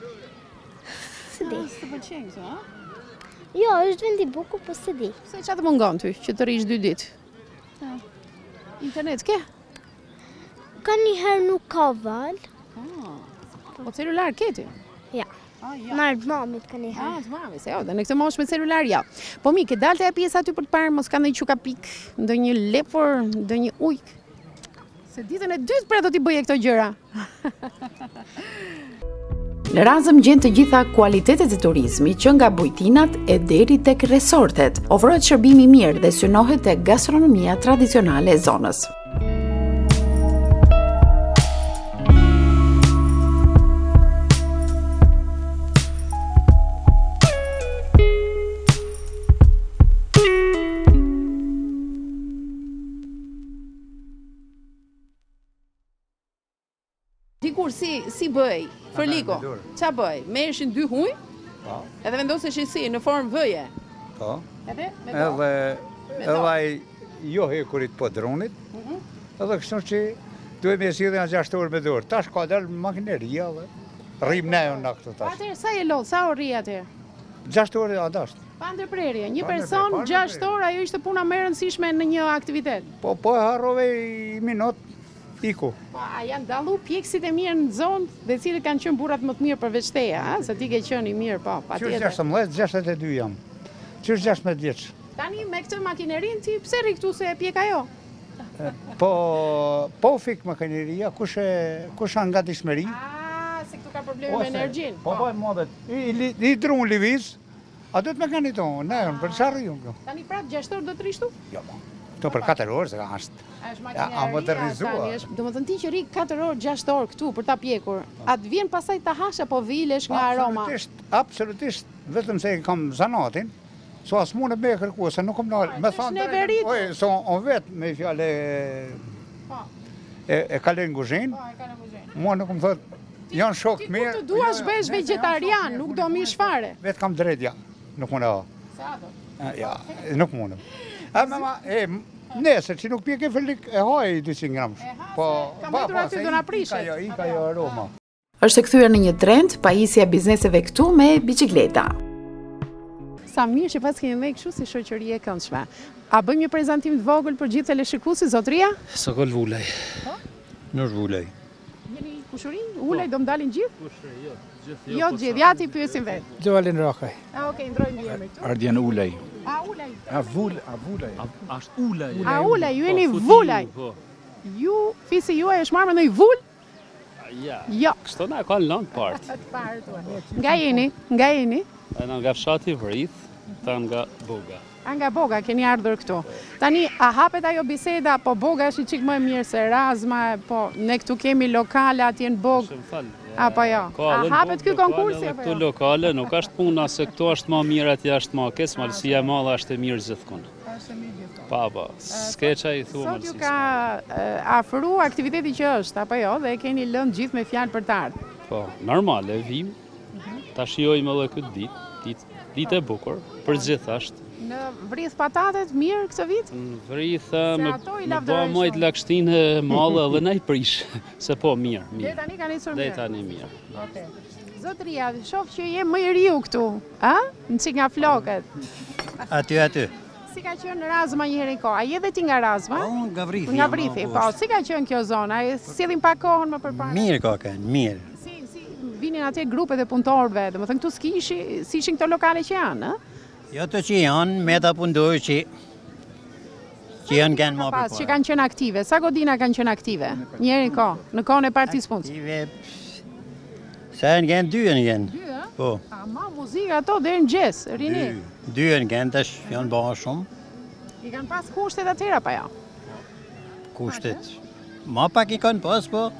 Se di. Të pëlqen këtu, ha? Jo, është vend i bukur, po se di. Pse çfarë të mungon ty që të rish 2 ditë? Internet ke? Ka një herë nuk ka val. Po celular ke ti? Ja. Marrë mamit ka një herë. Të mamit, se jo, dhe në këtë moshë me celular, ja. Po mi, ke dalte e pjesë aty për të parë, mos ka ndonjë çuka pik, ndonjë lepur, ndonjë ujk. Se ditën e dytë pra do t'i bëje këto gjëra. Në Razëm gjen të gjitha kualitetet e turizmit që nga bujtinat e deri tek resortet. Ofrohet shërbim i mirë dhe synohet tek gastronomia tradicionale e zonës. Dikur si bëj, Fërliko, qa bëj? Merreshin 2 huj, edhe vendoseshin si, në formë vëje. Po, Edhe ai jo hekurit po dronit, edhe kështu që duhet me sjellja 6 orë me dorë. Tash ka dalë makineria dhe rrim ne në këtu tash. Atëherë, sa e lodh, sa orë rri atëherë? 6 orë adasht. Pa ndërprerje, një person 6 orë, ajo ishte puna më e rëndësishme në një aktivitet. Po e harrove i minut, iku. A janë dallu pjekësit e mirë në zonë dhe cilët kanë qenë burrat më të mirë përveç teja, se ti ke qenë i mirë, po, patjetër. Qysh 16, 62 jam. Qysh 16 vjeç. Tani me këtë makinerin ti pse rri këtu se e pjek ajo? Po fik makineria, kush nga dishmëri. Se këtu ka probleme me energjinë. Po e modhet. I drun liviz, a do të me kanë tonë, ne, për çfarë ju këtu? Tani prap 6 orë do të rish tu? Jo. Këto për 4 orë, se është a modernizua. Do më thënë ti që ri 4 orë, 6 orë këtu për ta pjekur, atë vjen pasaj ta hash apo vilesh nga aroma? Absolutisht, vetëm se kam zanatin, so as mune me kërku, se nuk kom nalë. Me thanë, so on vetë me fjale e kalen guzhin, mua nuk më thëtë, janë shok mirë. Ti ku të duash bësh vegetarian, nuk do mish fare. Vetë kam drejtja, nuk mune ha. Sa do? Ja, nuk mune. Nesër që nuk pjek e fëllik e haj 200 gramsh. Kam vetur aty do na prishet. Ika jo aroma. Është e kthyer në një trend pajisja e bizneseve këtu me biçikleta. Sa mirë që pas kemi me kështu si shoqëri e këndshme. A bëjmë një prezantim të vogël për gjithë teleshikuesit, zotëria? Sokol Vulaj. Nur Vulaj. Jeni kushurin? Ulaj do më dalin gjithë? Jo gjithë, ja ti pyesim vetë. Gjovalin Rakaj. Okej, ndrojmë emrin këtu. Ardian Ulaj. A Ulaj? Vulaj. Ashtë Ulaj. A Ulaj, ju jeni Vulaj. Ju, fisi juaj është marrë me ndonjë vul? Jo. Kështu na kanë lënë part. Nga jeni? Nga fshati Vrith, ta nga Boga. Nga Boga, keni ardhur këtu. Tani, a hapet ajo biseda, po Boga është i qikë më mirë se Razma, po ne këtu kemi lokale atje në Bogë. Apo jo? A hapet ky konkursi apo jo? Këtu lokale nuk është puna se këtu është më mirë atje është më keq, malësia e madhe është e mirë gjithkund. Po, skeça i thua malësia. Sot ju ka afru aktiviteti që është, apo jo, dhe keni lënë gjithë me fjalë për të ardhur. Po, normal, e vim. Ta shijojmë edhe këtë ditë e bukur, për gjithashtë. Në Vrith patatet mirë këtë vit? Në Vrith më ba mojt lakshtinë malë edhe ne i prish, se po mirë. Dhe tani ka nisur mirë? Dhe tani mirë. Zotëria, shoh që je më i riu këtu, a? Në qik nga flokët. Aty. Si ka qenë në Razma një herë ko? A je dhe ti nga Razma? Nga Vrithi. Nga Vrithi, po. Si ka qenë kjo zonë? A sillin pak kohën më përpara? Mirë ka qenë, mirë. Si vinin atje grupet e punëtorëve, dhe më thënë këtu si ishin këto lokale që janë, Jo të që janë, me të pundoj që janë kënë më përpara. Që kanë qenë aktive, sa godina kanë qenë aktive? Njeri në kohën e partisë punës? Aktive, sa janë kënë, 2 janë kënë. 2, Po. A ma muzika ato dhe në gjesë, rini? 2 janë kënë, tash janë bëha shumë. I kanë pas kushtet atëra pa ja? Kushtet, ma pak i kanë pas, po.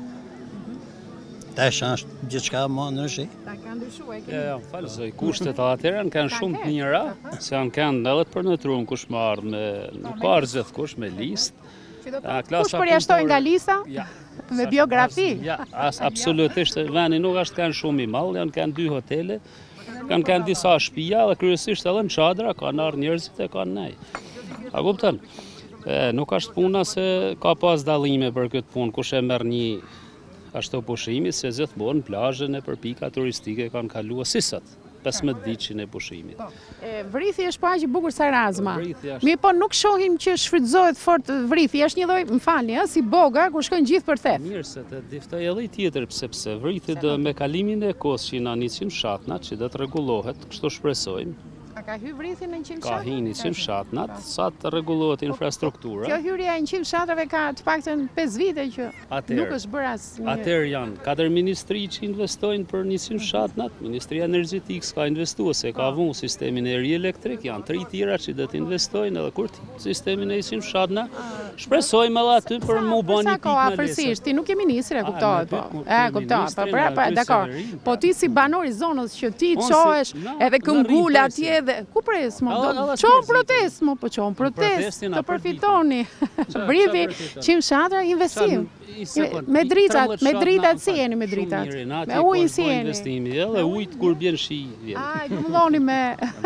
Tash është gjithçka më ndryshe. Ta kanë ndryshuar e keni? Ja, falëzoj, kushtet atëherë kanë shumë të mira, se janë kanë edhe për në trunë kush më ardhë me, nuk ka ardhë gjithë kush me listë. Kush përjashtoj nga lista? Me biografi? Ja, absolutisht, veni nuk është kanë shumë i malë, janë kanë 2 hotele, kanë disa shtëpia dhe kryesisht edhe në çadra, kanë ardhur njerëzit e kanë nej. A kupton? Nuk është puna se ka pas dallime për këtë punë, kush e merr një ashtu pushimi, se gjithmonë plazhën e përpika turistike kanë kaluar si sot, 15 ditëshin e pushimit. Vrithi është pa aq i bukur sa Razma. Mirë, po nuk shohim që shfrytëzohet fort Vrithi, është një lloj, më falni, si Boga ku shkojnë gjithë për theth. Mirë, se të diftoj edhe tjetër, sepse Vrithi do me kalimin e kohës që na nisin fshatnat, që do të rregullohet, kështu shpresojmë. A ka hyrë vrisin në 100 Ka fshat? hinë 100 fshatnat, sa të rregullohet infrastruktura. Kjo hyrja e 100 fshatrave ka të paktën 5 vite që nuk është bërë asnjë. Atëherë janë 4 ministri që investojnë për 100 fshatnat, Ministria Energjetikës ka investuar se ka vënë sistemin e ri elektrik, janë 3 tjera që do të investojnë edhe kur sistemin e 100 fshatna, shpresojmë edhe aty për mu bani pikë në afërsisht, ti nuk je ministre, kuptohet po. Kuptohet, po dakor. Po ti si banor i zonës që ti çohesh edhe këngul atje dhe ku pres mo? Çon protest mo, po çon protest. Të përfitoni. Brivi 100 fshatra investim. Me dritat si jeni me dritat? Me ujë si jeni? Investimi edhe ujt kur bjen shi vjen. Ai, do më dhoni me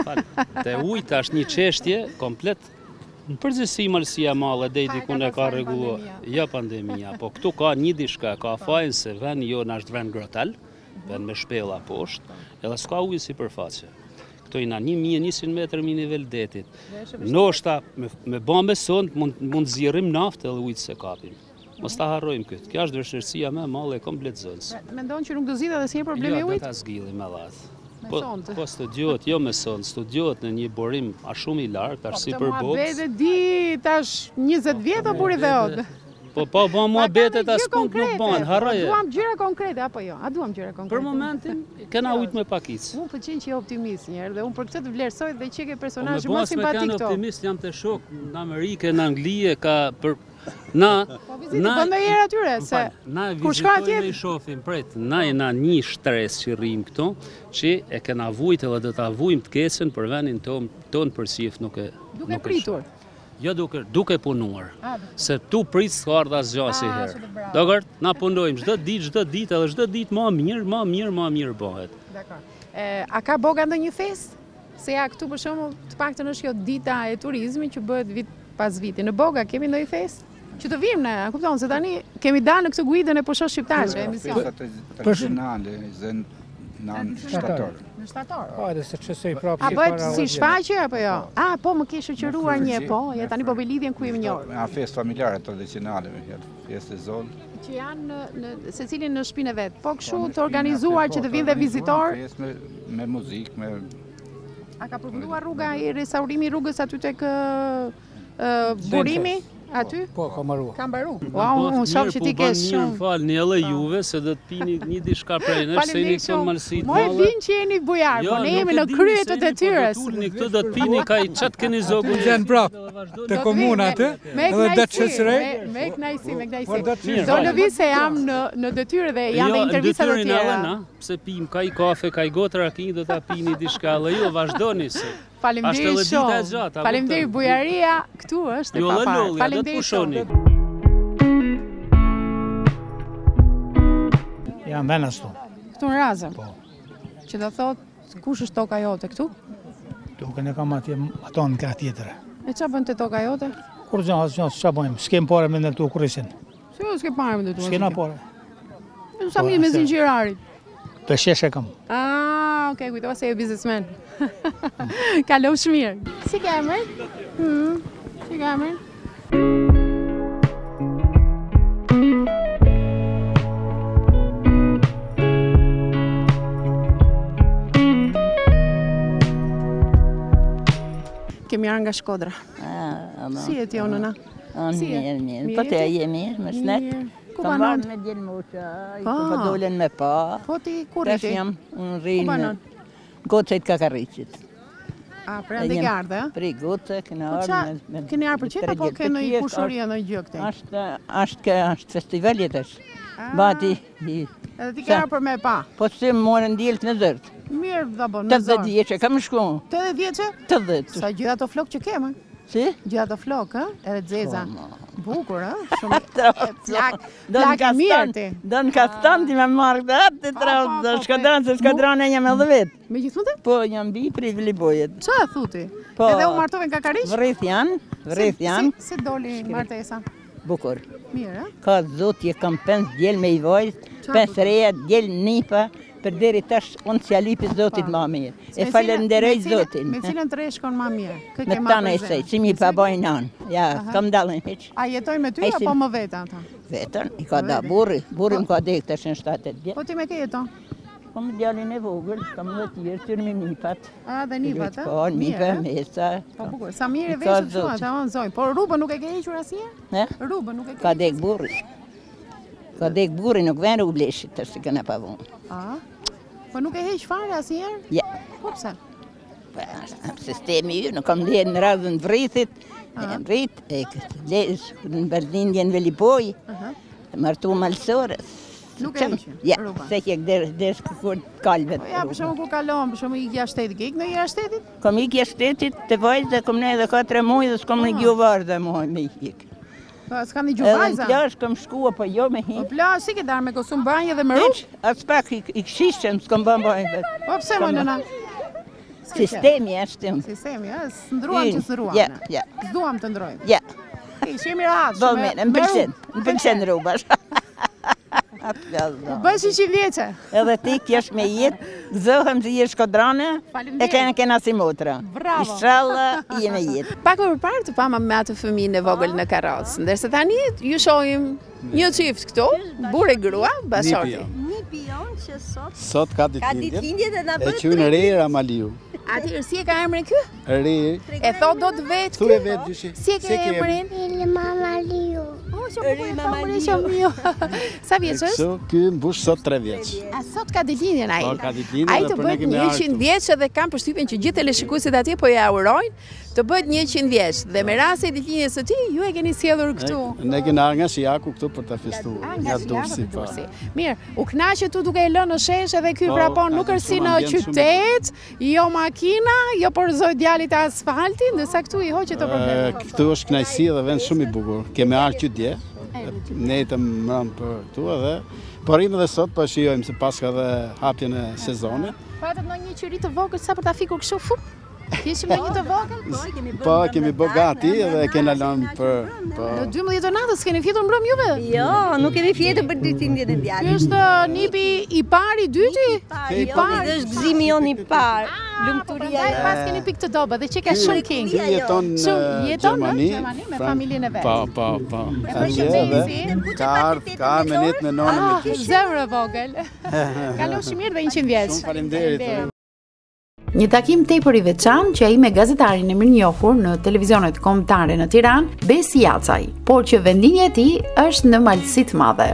Te ujt është një çështje komplet. Në përgjithësi Malësia Madhe deri diku e ka rregulluar. Jo pandemia, po këtu ka një diçka, ka fajin se vendi jonë është vend grotal, vend me shpella poshtë, edhe s'ka ujë sipërfaqe. Këto jena 1100 metër mi nivel detit. Ndoshta me bombe sond mund zjerrim naftë edhe ujtë se kapim. Mos ta harrojmë këtë. Kjo është vështirësia më e madhe e komplet zonës. Mendon që nuk do zgjidhet asnjë problem i Jo, ujit? do ta zgjidhim me radhë. Po studiohet, jo me son, studiohet në një borim a shumë i lartë, tash si për boks. Po muhabete di tash 20 vjet o buri dhe od. Po muhabetet as kund nuk bën, harroje. Duam gjëra konkrete apo jo? A duam gjëra konkrete? Për momentin kena ujt me pakicë. Unë pëlqen që je optimist një herë dhe unë për këtë të vlerësoj dhe që ke personazh më simpatik këto. Optimist jam të shok në Amerikë, në Angli ka për na ndonjëherë atyre se kur shka atje i shohim pret, na jena një stres që rrim këto, që e kena vujt edhe do ta vujmë të keqen për vendin ton për sif nuk e duke pritur. Jo duke punuar. Se tu prit s'ka ardha asgjë asnjëherë. Dakor? Na punojmë çdo ditë edhe çdo ditë më mirë bëhet. Dakor. A ka boga ndonjë festë? Se ja këtu për shembull të paktën është kjo dita e turizmit që bëhet vit pas viti. Në Boga kemi ndonjë festë? Që të vim ne, kupton se tani kemi dalë në këtë guidën e pushos shqiptarëve emision. Tradicionale në shtator. Në shtator. Po, edhe se çesoj prapë. A bëhet si shfaqje apo jo? Po më ke shoqëruar një, po, ja tani po lidhjen ku jemi njohur. Nga festë familjare tradicionale, festë zonë. Që janë në secilin në shtëpinë e vet. Po kështu të organizuar që të vinë dhe vizitor. Festë me muzikë, me A ka përfunduar rruga i restaurimi i rrugës aty tek burimi? Aty? Po, ka mbaruar. Ka mbaruar. Unë shoh që ti ke shumë. Falni edhe juve se do të pini një diçka prej nesh se jeni këtu në Malësi. Mo e din që jeni bujar, po ne jemi në krye të detyrës. Ulni këtu do të pini kaj çat keni zogun. Janë prap te komuna aty. Edhe do të çesrej. Me knajsi. Do lëviz se jam në detyrë dhe janë dhe intervistat e tjera. Pse pim kaj kafe, kaj gotra rakinj do ta pini diçka, edhe ju vazhdoni se Faleminderit shumë. Faleminderit bujaria këtu është e papar. Faleminderit shumë. Jam vënë ashtu. Këtu në Razën. Po. Që do thot kush është toka jote këtu? Tokën e kam atje aton ka tjetër. E çfarë bën te toka jote? Kur çfarë bëjmë? S'kem parë me ndërtu kurrisin. Si s'ke parë me ndërtu? S'kena parë. Sa mirë me zinxhirarit. Të sheshe kam. Okej, kujtova se je biznesmen. Kalon shmirë. Si ke emrin? Si ke emrin? Kemi arë nga Shkodra. Si e ti o nëna? Mirë. Po te je mirë, më shnet? Ku banon? Me djelë muqa, po dolen me pa. Po ti kur i ti? Tash jam unë rinë Gocet Kakaricit. Pra ndë ke ardhe? Pri Goce, këna ardhe. Keni ardhe për qëta, po kënë i kushuria në gjë këte? Ashtë festivalit është. Bati. Edhe ti ke ardhe për me pa? Po që më morën djelët në zërt. Mirë, dhe bo, në zërë. 80 vjeqe, kam shku. 80 vjeqe? 80. Sa gjitha të flok që kemë? Si? Gjitha të flok, edhe dzeza. Bukur, shumë plak e mirë ti. Do në kastan ti me marrë të atë të trautë, do shkodran se shkodran e jam edhe vetë. Me gjithë të? Po, jam bi pri Vilibojet. Qa e thuti? Edhe u martove në Kakarish? Vrith janë. Si doli martesa? Bukur. Mirë, Ka zotje, kam 5 djel me i vojt, 5 reja, djel nipa, për deri tash unë që alipi zotit ma mirë. E falenderoj zotin. Me cilën të reshkon ma mirë? Me tana e sej, që mi pa bojnë anë. Ja, kam dalën heq. A jetoj me ty apo më vetën? Vetën, i ka da burri. Burri më ka dekë tash në 7-8 dje. Po ti me ke jeton? Kom djalin e vogël, kam dhe tjerë, qërë me nipat. A, dhe nipat, a? Po, nipa, mesa. Po, bukur. Sa mirë e veshët shumë, ta onë zoj. Por rrubën nuk e ke hequr asnjëherë? Ne? Rrubën nuk e ke Ka dek burri. Ka dek burri, nuk vjen rrugë leshit, të shtë këna pavon. A? Po nuk e heq fare asnjëherë? Ja. Po, pse? Sistemi ju, nuk kam dhe në radhën vritit, në vrit, lesh, në Berlindjen Velipoj, martu malsorës. Nuk e heqë? Ja, se kjek desh kur kalvet. Ja, për shumë ku kalon, për shumë ikja shtetit. Ke ikë në ikja shtetit? Kom ikja shtetit të vajzë dhe kom ne edhe 4 muaj dhe s'kom në gju varë muaj me ikë. Po, s'kam një gju vajza? Edhe në plash kom shkua, po jo me hikë. Po plash, si ke darë me kosum banje dhe me rrush? As pak i këshishëm, s'kom bën banje. Po, pse më nëna? Sistemi është. Sistemi, s'ndruam që s'ndruam. Ja, ja. S'duam të ndrojmë. Ja. Shemi rahat. Në pëlqen rrubash. Bësh 100 vjeqe. Edhe ti kjesh me jetë, gëzohem që je shkodrane, e kena si motra. Bravo. Inshallah, je me jetë. Pak më përpara të pama me atë fëmijën e vogël në karrocë, ndërsa tani ju shohim një çift këtu, burrë e grua, bashorti. Nipi jon që sot ka ditëlindje dhe na bëhet. E qynë re Ramaliu. Atyre, si e ka emrin kë? Re. E thot do të vetë kë? Thuaj vetë gjyshi. Si e ka emrin? Ramaliu. Sa vjeç është? Ky mbush sot 3 vjeç. A sot ka ditëlindjen ai? Po, ka ditëlindje. Ai të bëhet 100 vjeç dhe kam përshtypjen që gjithë teleshikuesit atje po ja urojnë të bëhet 100 vjeç. Dhe me rast e ditëlindjes së tij, ju e keni sjellur këtu. Ne kemi ardhur nga Shiaku këtu për ta festuar. Nga Durrësi po. Mirë, u kënaqet tu duke e lënë në shesh edhe ky vrapon nuk është si në qytet, jo makina, jo porzoj djalit e asfaltit, ndërsa këtu i hoqet të probleme. Këtu është kënaqësi dhe vend shumë i bukur. Kemë ardhur dje. Ne jetëm mbrëm për këtu edhe po rrim edhe sot, po shijojmë se pas ka edhe hapjen e sezonit. Patët në një qyri të vogël sa për ta fikur kështu fup. Kishim në një të vogël? Po, kemi bë gati edhe kena lënë për... Në 12 të natës keni fjetur mbrëm juve? Jo, nuk kemi fjetur për ditëlindjen e djalit. Ky është nipi i parë, i dyti? I parë, është gëzimi jon i parë. Lumturia. Pas keni pikë të doba dhe që ka shumë king. Ky jeton në Gjermani me familjen e vet. Po. Ka me net me nonën me dysh. Zemrë vogël. Kalosh mirë dhe 100 vjeç. Shumë faleminderit. Një takim tepër i veçantë që ai me gazetarin e mirënjohur në televizionet kombëtare në Tiranë, Besi Jacaj, por që vendinja e tij është në malësi të madhe.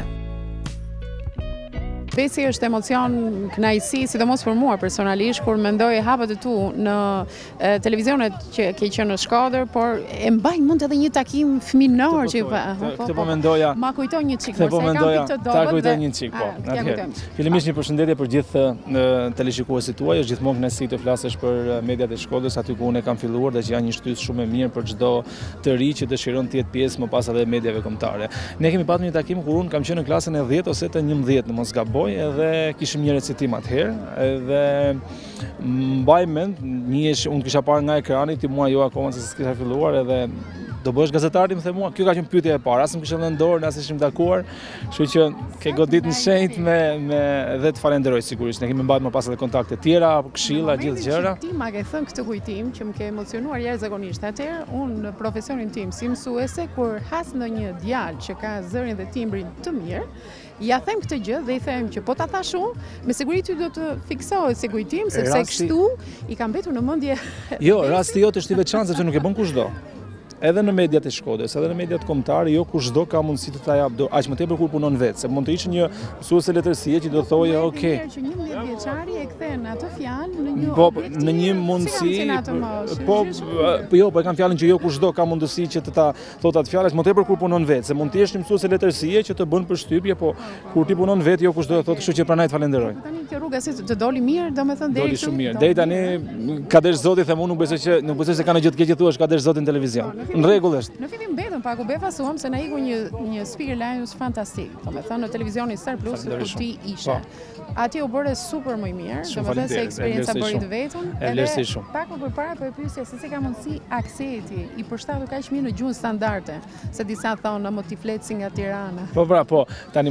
Besi është emocion, kënaqësi, sidomos për mua personalisht kur mendoj hapet e tu në televizionet që ke qenë në Shkodër, por e mbaj mend edhe një takim fëminor që këtë po mendoja. Ma kujton një çik, po mendoja. Ta kujtoj një çik, po. Fillimisht një përshëndetje për gjithë teleshikuesit tuaj, është gjithmonë kënaqësi të flasësh për mediat e Shkodrës, aty ku unë kam filluar dhe që janë një shtys shumë e mirë për çdo të ri që dëshiron të jetë pjesë më pas edhe mediave kombëtare. Ne kemi pasur një takim kur unë kam qenë në klasën e 10 ose të 11, në mos gaboj, edhe kishim një recitim atëherë, edhe mbaj mend, unë kisha parë nga ekrani, ti mua jo akoma se s'kisha filluar, edhe do bësh gazetari, më the mua, kjo ka qenë pyetja e parë, as më kishte dhënë dorë, as ishim takuar, kështu që ke godit në shenjtë me dhe të falenderoj sigurisht. Ne kemi mbajtur më pas edhe kontakte tjera, këshilla, gjithë gjëra. Ti ma ke thënë këtë kujtim që më ke emocionuar jashtëzakonisht. Atëherë unë në profesionin tim si mësuese kur has ndonjë djalë që ka zërin dhe timbrin të mirë, ja them këtë gjë dhe i them që po ta thash unë, me siguri ty do të fiksohet si kujtim, sepse kështu i ka mbetur në mendje. Jo, rasti jot është i veçantë sepse nuk e bën kushdo. Edhe në mediat e Shkodrës, edhe në mediat kombëtare, jo kushdo ka mundësi të ta jap dorë, aq më tepër kur punon vetë, se mund të ishte një mësuese letërsie që do thojë, okay. Që 11 vjeçari e kthen atë fjalë në një në një mundësi. Po e kam fjalën që jo kushdo ka mundësi që të ta thotë atë fjalë, aq më tepër kur punon vetë, se mund të jesh një mësuese letërsie që të bën përshtypje, po kur ti punon vetë jo kushdo e thotë, kështu që pranaj të falenderoj. Tani kjo rruga si të doli mirë, domethënë deri këtu. Doli shumë mirë. Deri tani ka desh Zoti, them unë, nuk besoj se ka në gjë të keq që thuash, ka desh Zoti në televizion. Në rregull është. Në fillim mbetëm pak u befasuam se na iku një speaker lajmës fantastik. Domethënë në televizionin Star Plus ku ti ishe. Atje u bëre super më mirë, domethënë se eksperjenca bëri të vetën. Vlerësoj shumë. Pak më përpara po e pyesja se si ka mundësi akseti i përshtatur kaq mirë në gjuhën standarde, se disa thonë më ti flet si nga Tirana. Po po, tani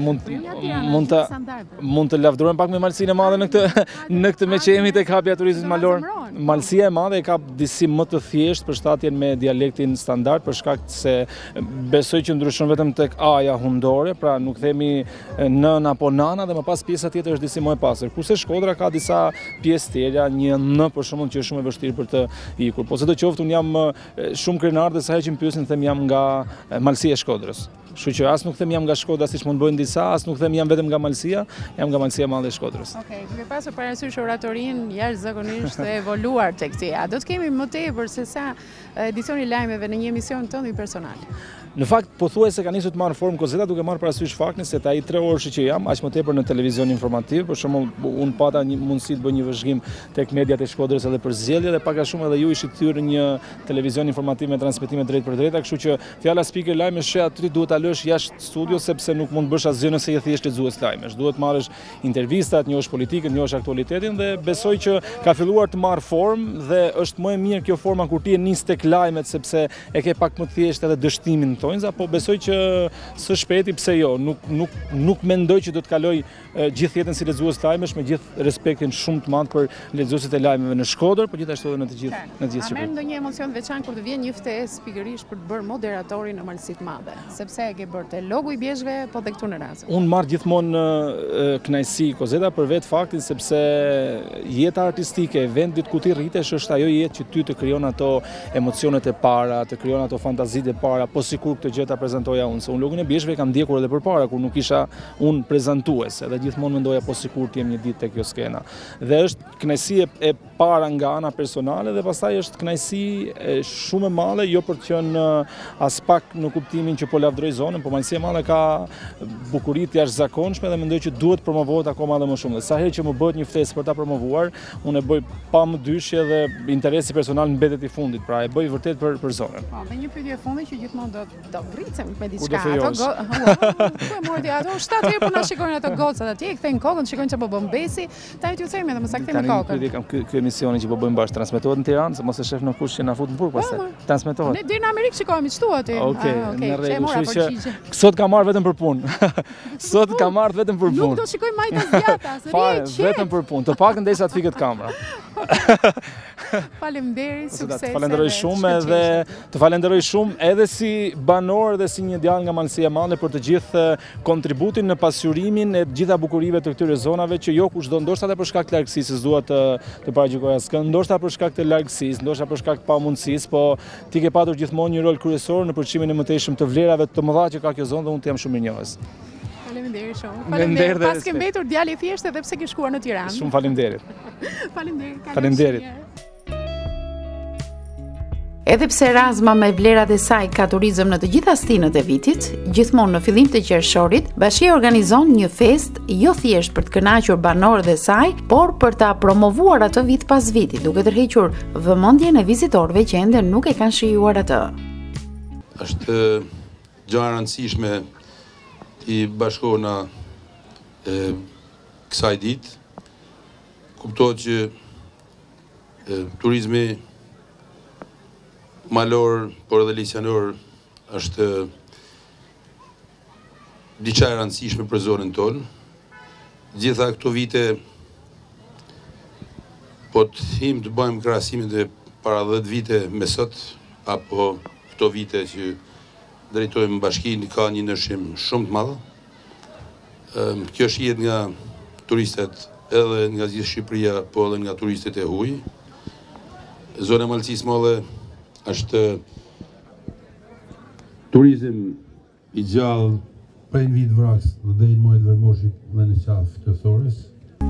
mund të lavdërojmë pak me malësinë e madhe në këtë me qemi tek hapja turizmit malor. Malësia e madhe ka disi më të thjesht për shtatjen me dialektin standard, për shkak se besoj që ndryshon vetëm tek a-ja hundore, pra nuk themi nën apo nana, dhe më pas pjesa tjetër është disi më e pastër. Kurse Shkodra ka disa pjesë tjera, një n për shembull që është shumë e vështirë për të ikur. Po sidoqoftë un jam shumë krenar dhe sa herë që më pyesin them jam nga Malësia e Shkodrës. Kështu që as nuk them jam nga Shkodra siç mund bëjnë disa, as nuk them jam vetëm nga Malësia, jam nga Malësia e Madhe e Shkodrës. Okej, duke pasur parasysh oratorinë jashtëzakonisht e evoluar tek ti. A do të kemi më tepër se sa edicioni i lajmeve në një emision tënd personal? Në fakt, pothuajse ka nisur të marrë formë Kozeta duke marrë parasysh faktin se ai 3 orë që jam, aq më tepër në televizion informativ, për shembull, unë pata një mundësi të bëj një vëzhgim tek mediat e Shkodrës edhe për zgjedhje dhe pak a shumë edhe ju ishit thyrë një televizion informativ me transmetime drejt për drejta, kështu që fjala speaker lajme she aty duhet ta lësh jashtë studio sepse nuk mund bësh asgjë nëse je thjesht lexues lajmesh. Duhet marrësh intervistat, njohësh politikën, njohësh aktualitetin dhe besoj që ka filluar të marrë formë dhe është më e mirë kjo forma kur ti je nis tek lajmet sepse e ke pak më thjesht edhe dështimin po besoj që së shpejti pse jo, nuk mendoj që do të kaloj gjithë jetën si lexues lajmesh me gjithë respektin shumë të madh për lexuesit e lajmeve në Shkodër, por gjithashtu edhe në të gjithë Shqipërinë. A merr ndonjë emocion veçantë kur të vjen një ftesë pikërisht për të bërë moderatori në Malësitë Madhe, sepse e ke bërë te Logu i Bjeshkëve, po te këtu në Razëm. Unë marr gjithmonë kënaqësi Kozeta për vetë faktin sepse jeta artistike e vendit ku ti rritesh është ajo jetë që ty të krijon ato emocionet e para, të krijon ato fantazitë e para, po sikur këtë gjë ta prezantoja unë, se unë Logun e Bjeshkëve kam ndjekur edhe përpara kur nuk isha unë prezantues, edhe gjithmonë mendoja po sikur të jem një ditë tek kjo skena. Dhe është kënaqësi e para nga ana personale dhe pastaj është kënaqësi shumë e madhe, jo për të qenë as pak në kuptimin që po lavdroj zonën, po Malësia e Madhe ka bukuritë të jashtëzakonshme dhe mendoj që duhet promovohet akoma edhe më shumë. Dhe sa herë që më bëhet një ftesë për ta promovuar, unë e bëj pa më dyshje dhe interesi personal mbetet i fundit, pra e bëj vërtet për zonën. Po, dhe një pyetje e fundit që gjithmonë do vricem me diçka. Ku e morti ato 7 herë po na shikojnë ato gocat atje, i kthejnë kokën, shikojnë çfarë po bën Besi, tani t'ju themi edhe mos sa kthejmë kokën. Ky emisionin që po bëjmë bashkë transmetohet në Tiranë, se mos e shef në kush që na fut në burg pastaj. Transmetohet. Ne deri në Amerikë shikojmë çtu aty. Okej, sot ka marrë vetëm për punë. Sot ka marrë vetëm për punë. Nuk do shikoj majta zgjata, sërish. Vetëm për punë. Të paktën derisa të fiket kamera. Faleminderit, sukses. Falenderoj shumë edhe të falenderoj shumë edhe si banor dhe si një djalë nga Malësia e Madhe për të gjithë kontributin në pasqyrimin e të gjitha bukurive të këtyre zonave që jo kushdo, ndoshta edhe për shkak të largësisë, s'dua të paragjykoj askënd, ndoshta për shkak të largësisë, ndoshta për shkak të pamundësisë, po ti ke patur gjithmonë një rol kryesor në përçimin e mëtejshëm të vlerave të mëdha që ka kjo zonë dhe unë të jam shumë mirënjohës. Faleminderit shumë. Faleminderit. Pas ke mbetur djalë i thjeshtë edhe pse ke shkuar në Tiranë. Shumë faleminderit. Faleminderit. Faleminderit. Edhe pse Razma me vlerat e saj ka turizëm në të gjitha stinët e vitit, gjithmonë në fillim të qershorit, bashkia organizon një fest jo thjesht për të kënaqur banorët e saj, por për ta promovuar atë vit pas viti, duke tërhequr vëmendjen e vizitorëve që ende nuk e kanë shijuar atë. Është gjë e rëndësishme i bashkohuna kësaj ditë. Kuptohet që turizmi malor, por edhe lisjanor është diçka e rëndësishme për zonën tonë. Gjitha këto vite, po të him të bëjmë krahasimin e para 10 vite me sot, apo këto vite që drejtojmë bashkinë, ka një ndryshim shumë të madh. Kjo shihet nga turistët edhe nga gjithë Shqipëria, po edhe nga turistët e huaj. Zona e Malësisë Madhe është turizm i gjallë prej në vit vraks dhe deri në muajt vermoshit dhe në qafë të thores.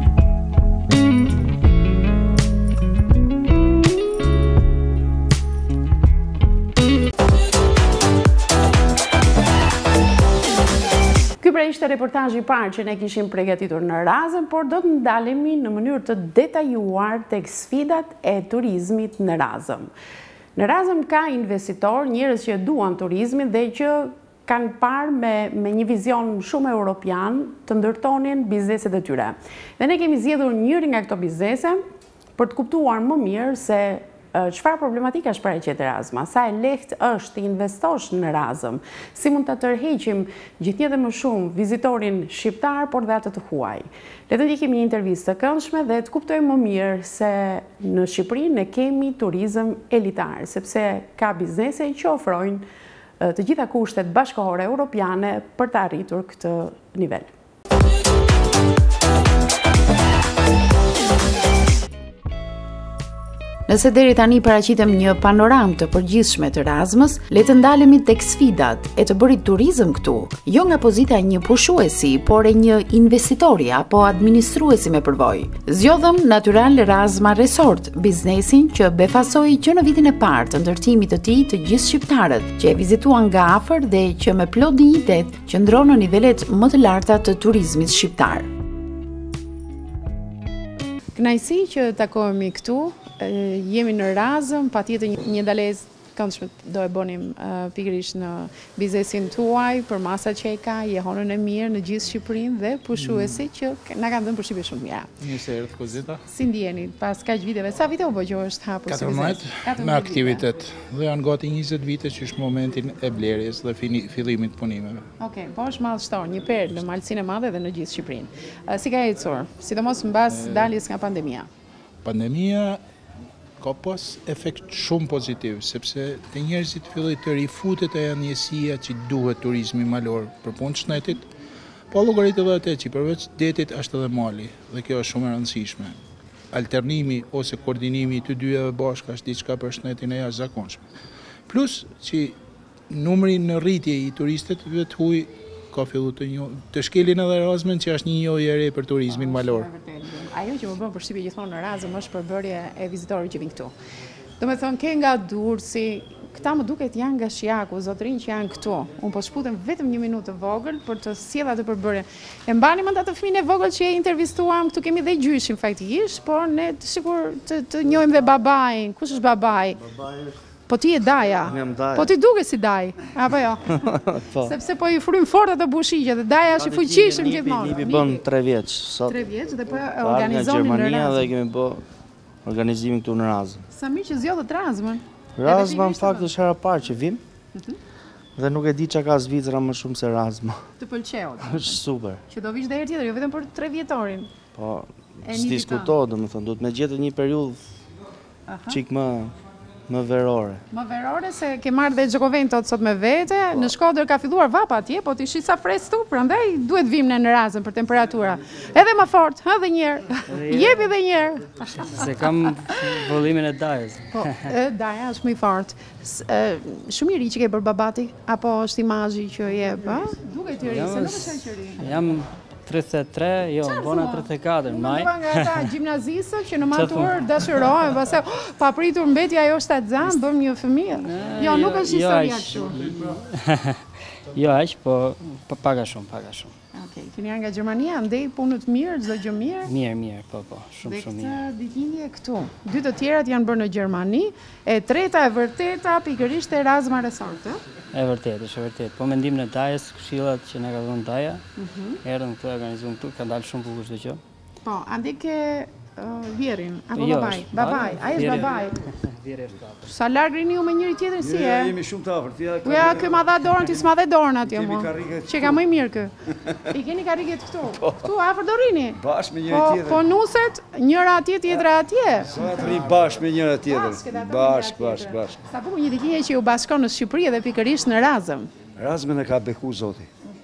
Ky pra ishte reportazhi i parë që ne kishim përgatitur në Razëm, por do të ndalemi në mënyrë të detajuar tek sfidat e turizmit në Razëm. Në Razëm ka investitor, njerëz që duan turizmin dhe që kanë parë me një vizion shumë europian të ndërtonin bizneset e tyre. Dhe ne kemi zgjedhur njërin nga këto biznese për të kuptuar më mirë se çfarë problematika shfaqet Erasma? Sa e lehtë është të investosh në Erasm? Si mund të tërheqim gjithnjë dhe më shumë vizitorin shqiptar, por dhe atë të huaj? Le të ndjekim një intervistë të këndshme dhe të kuptojmë më mirë se në Shqipëri ne kemi turizëm elitar, sepse ka biznese që ofrojnë të gjitha kushtet bashkëkohore europiane për të arritur këtë nivel. Nëse deri tani paraqitem një panoramë të përgjithshme të Erasmës, le të ndalemi tek sfidat e të bërit turizëm këtu, jo nga pozita e një pushuesi, por e një investitori apo administruesi me përvojë. Zgjodhëm Natyral Erasma Resort, biznesin që befasoi që në vitin e parë të ndërtimit të tij të gjithë shqiptarët, që e vizituan nga afër dhe që me plot dinjitet qëndron në nivelet më të larta të turizmit shqiptar. Kënaqësi që takohemi këtu. Jemi në Erasm, patjetër një ndalesë këndshme do e bënim pikërisht në biznesin tuaj, për masat që e ka, jehonën e mirë në gjithë Shqipërinë dhe pushuesi që na kanë dhënë përshtypje shumë mira. Mirë se erdhët Kozita. Si ndjeni pas kaq viteve? Sa vite u bë që është hapur si biznes? 14 me aktivitet. Dhe janë gati 20 vite që është momentin e blerjes dhe fillimit të punimeve. Okej, po është madhështor, një perlë në Malsinë e Madhe dhe në gjithë Shqipërinë. Si ka ecur, sidomos mbas daljes nga pandemia? Pandemia ka pas efekt shumë pozitiv, sepse të njerëzit filloi të rifutet e njësia që duhet turizmi malor për punë të shtetit, po llogaritë edhe atë që përveç detit është edhe mali, dhe kjo është shumë e rëndësishme. Alternimi ose koordinimi të dyjave bashkë është diçka për shtetin e jashtëzakonshme. Plus që numri në rritje i turistëve të huaj ka fillu të shkelin edhe Erasmën që është një njohje e re për turizmin malor. Ajo që më bën përshtypje gjithmonë në Erasm është përbërja e vizitorit që vin këtu. Domethënë ke nga Durrësi, këta më duket janë nga Shiaku, zotërinj që janë këtu. Unë po shputem vetëm një minutë të vogël për të sjellë atë përbërje. E mbani mend atë fëmijën e vogël që e intervistuam, këtu kemi dhe gjyshin faktikisht, por ne sigur të njohim dhe babain. Kush është babai? Babai është po ti e Daja, po ti duke si Daj, apo jo? Sepse po i frym fort ato bushiqe dhe Daja është i fuqishëm gjithmonë. Nipi bën 3 vjeç. 3 vjeç dhe po organizoni në Gjermania dhe kemi bë organizimin këtu në Erasm. Sa mirë që zgjodhët Erasmën. Erasma në fakt është hera parë që vim. Dhe nuk e di çka ka Zvicra më shumë se Erasma. Të pëlqeu. Është super. Që do vish dhe herë tjetër, jo vetëm për 3 vjetorin. Po, s'diskutohet, domethënë, duhet me gjetë një periudhë çik më verore. Më verore se ke marrë dhe Gjokoventot sot me vete, në Shkodër ka filluar vapa atje, po ti shi sa fresk tu, prandaj duhet vim në Erasm për temperatura. Edhe më fort, edhe një herë. Jepi edhe një herë. Se kam vëllimin e Dajës. Po, Daja është më i fort. Shumë i ri që ke bërë babati, apo është imazhi që jep, ë? Duket i ri, se nuk është shoqëri. Jam 33, jo, bona 34, maj. Unë nga ata gjimnazistët që në matur dashurohen, pastaj papritur mbeti ajo shtatzan, bëm një fëmijë. Jo, nuk është historia kështu. Jo, aq, po paga shumë. Okej, keni nga Gjermania, ndej punët mirë, çdo gjë mirë? Mirë, po, shumë mirë. Dhe këtë ditëlindje këtu. 2 të tjerat janë bërë në Gjermani, e treta e vërteta pikërisht Erasma Resort, ë? E vërtet. Po mendimin e Dajës, këshillat që na ka dhënë Daja, erdhëm këtu, organizuam këtu, ka dalë shumë bukur çdo gjë. Po, andi ke Vjerin, apo babai? Babai, ai është babai. Vjeri është afër. Sa larg rini ju me njëri tjetrin si e? Jemi shumë të afërt. Ja, kë ma dha dorën, ti s'ma dhe dorën atje mo. Që ka më i mirë kë. I keni karriget këtu. Këtu afër do rini. Bashkë me njëri tjetrin. Po nuset, njëra atje, tjetra atje. Sa të ri bashkë me njëra tjetrin. Bashkë. Sa bukur një dikinje që ju bashkon në Shqipëri dhe pikërisht në Erasm. Erasmën e ka beku Zoti.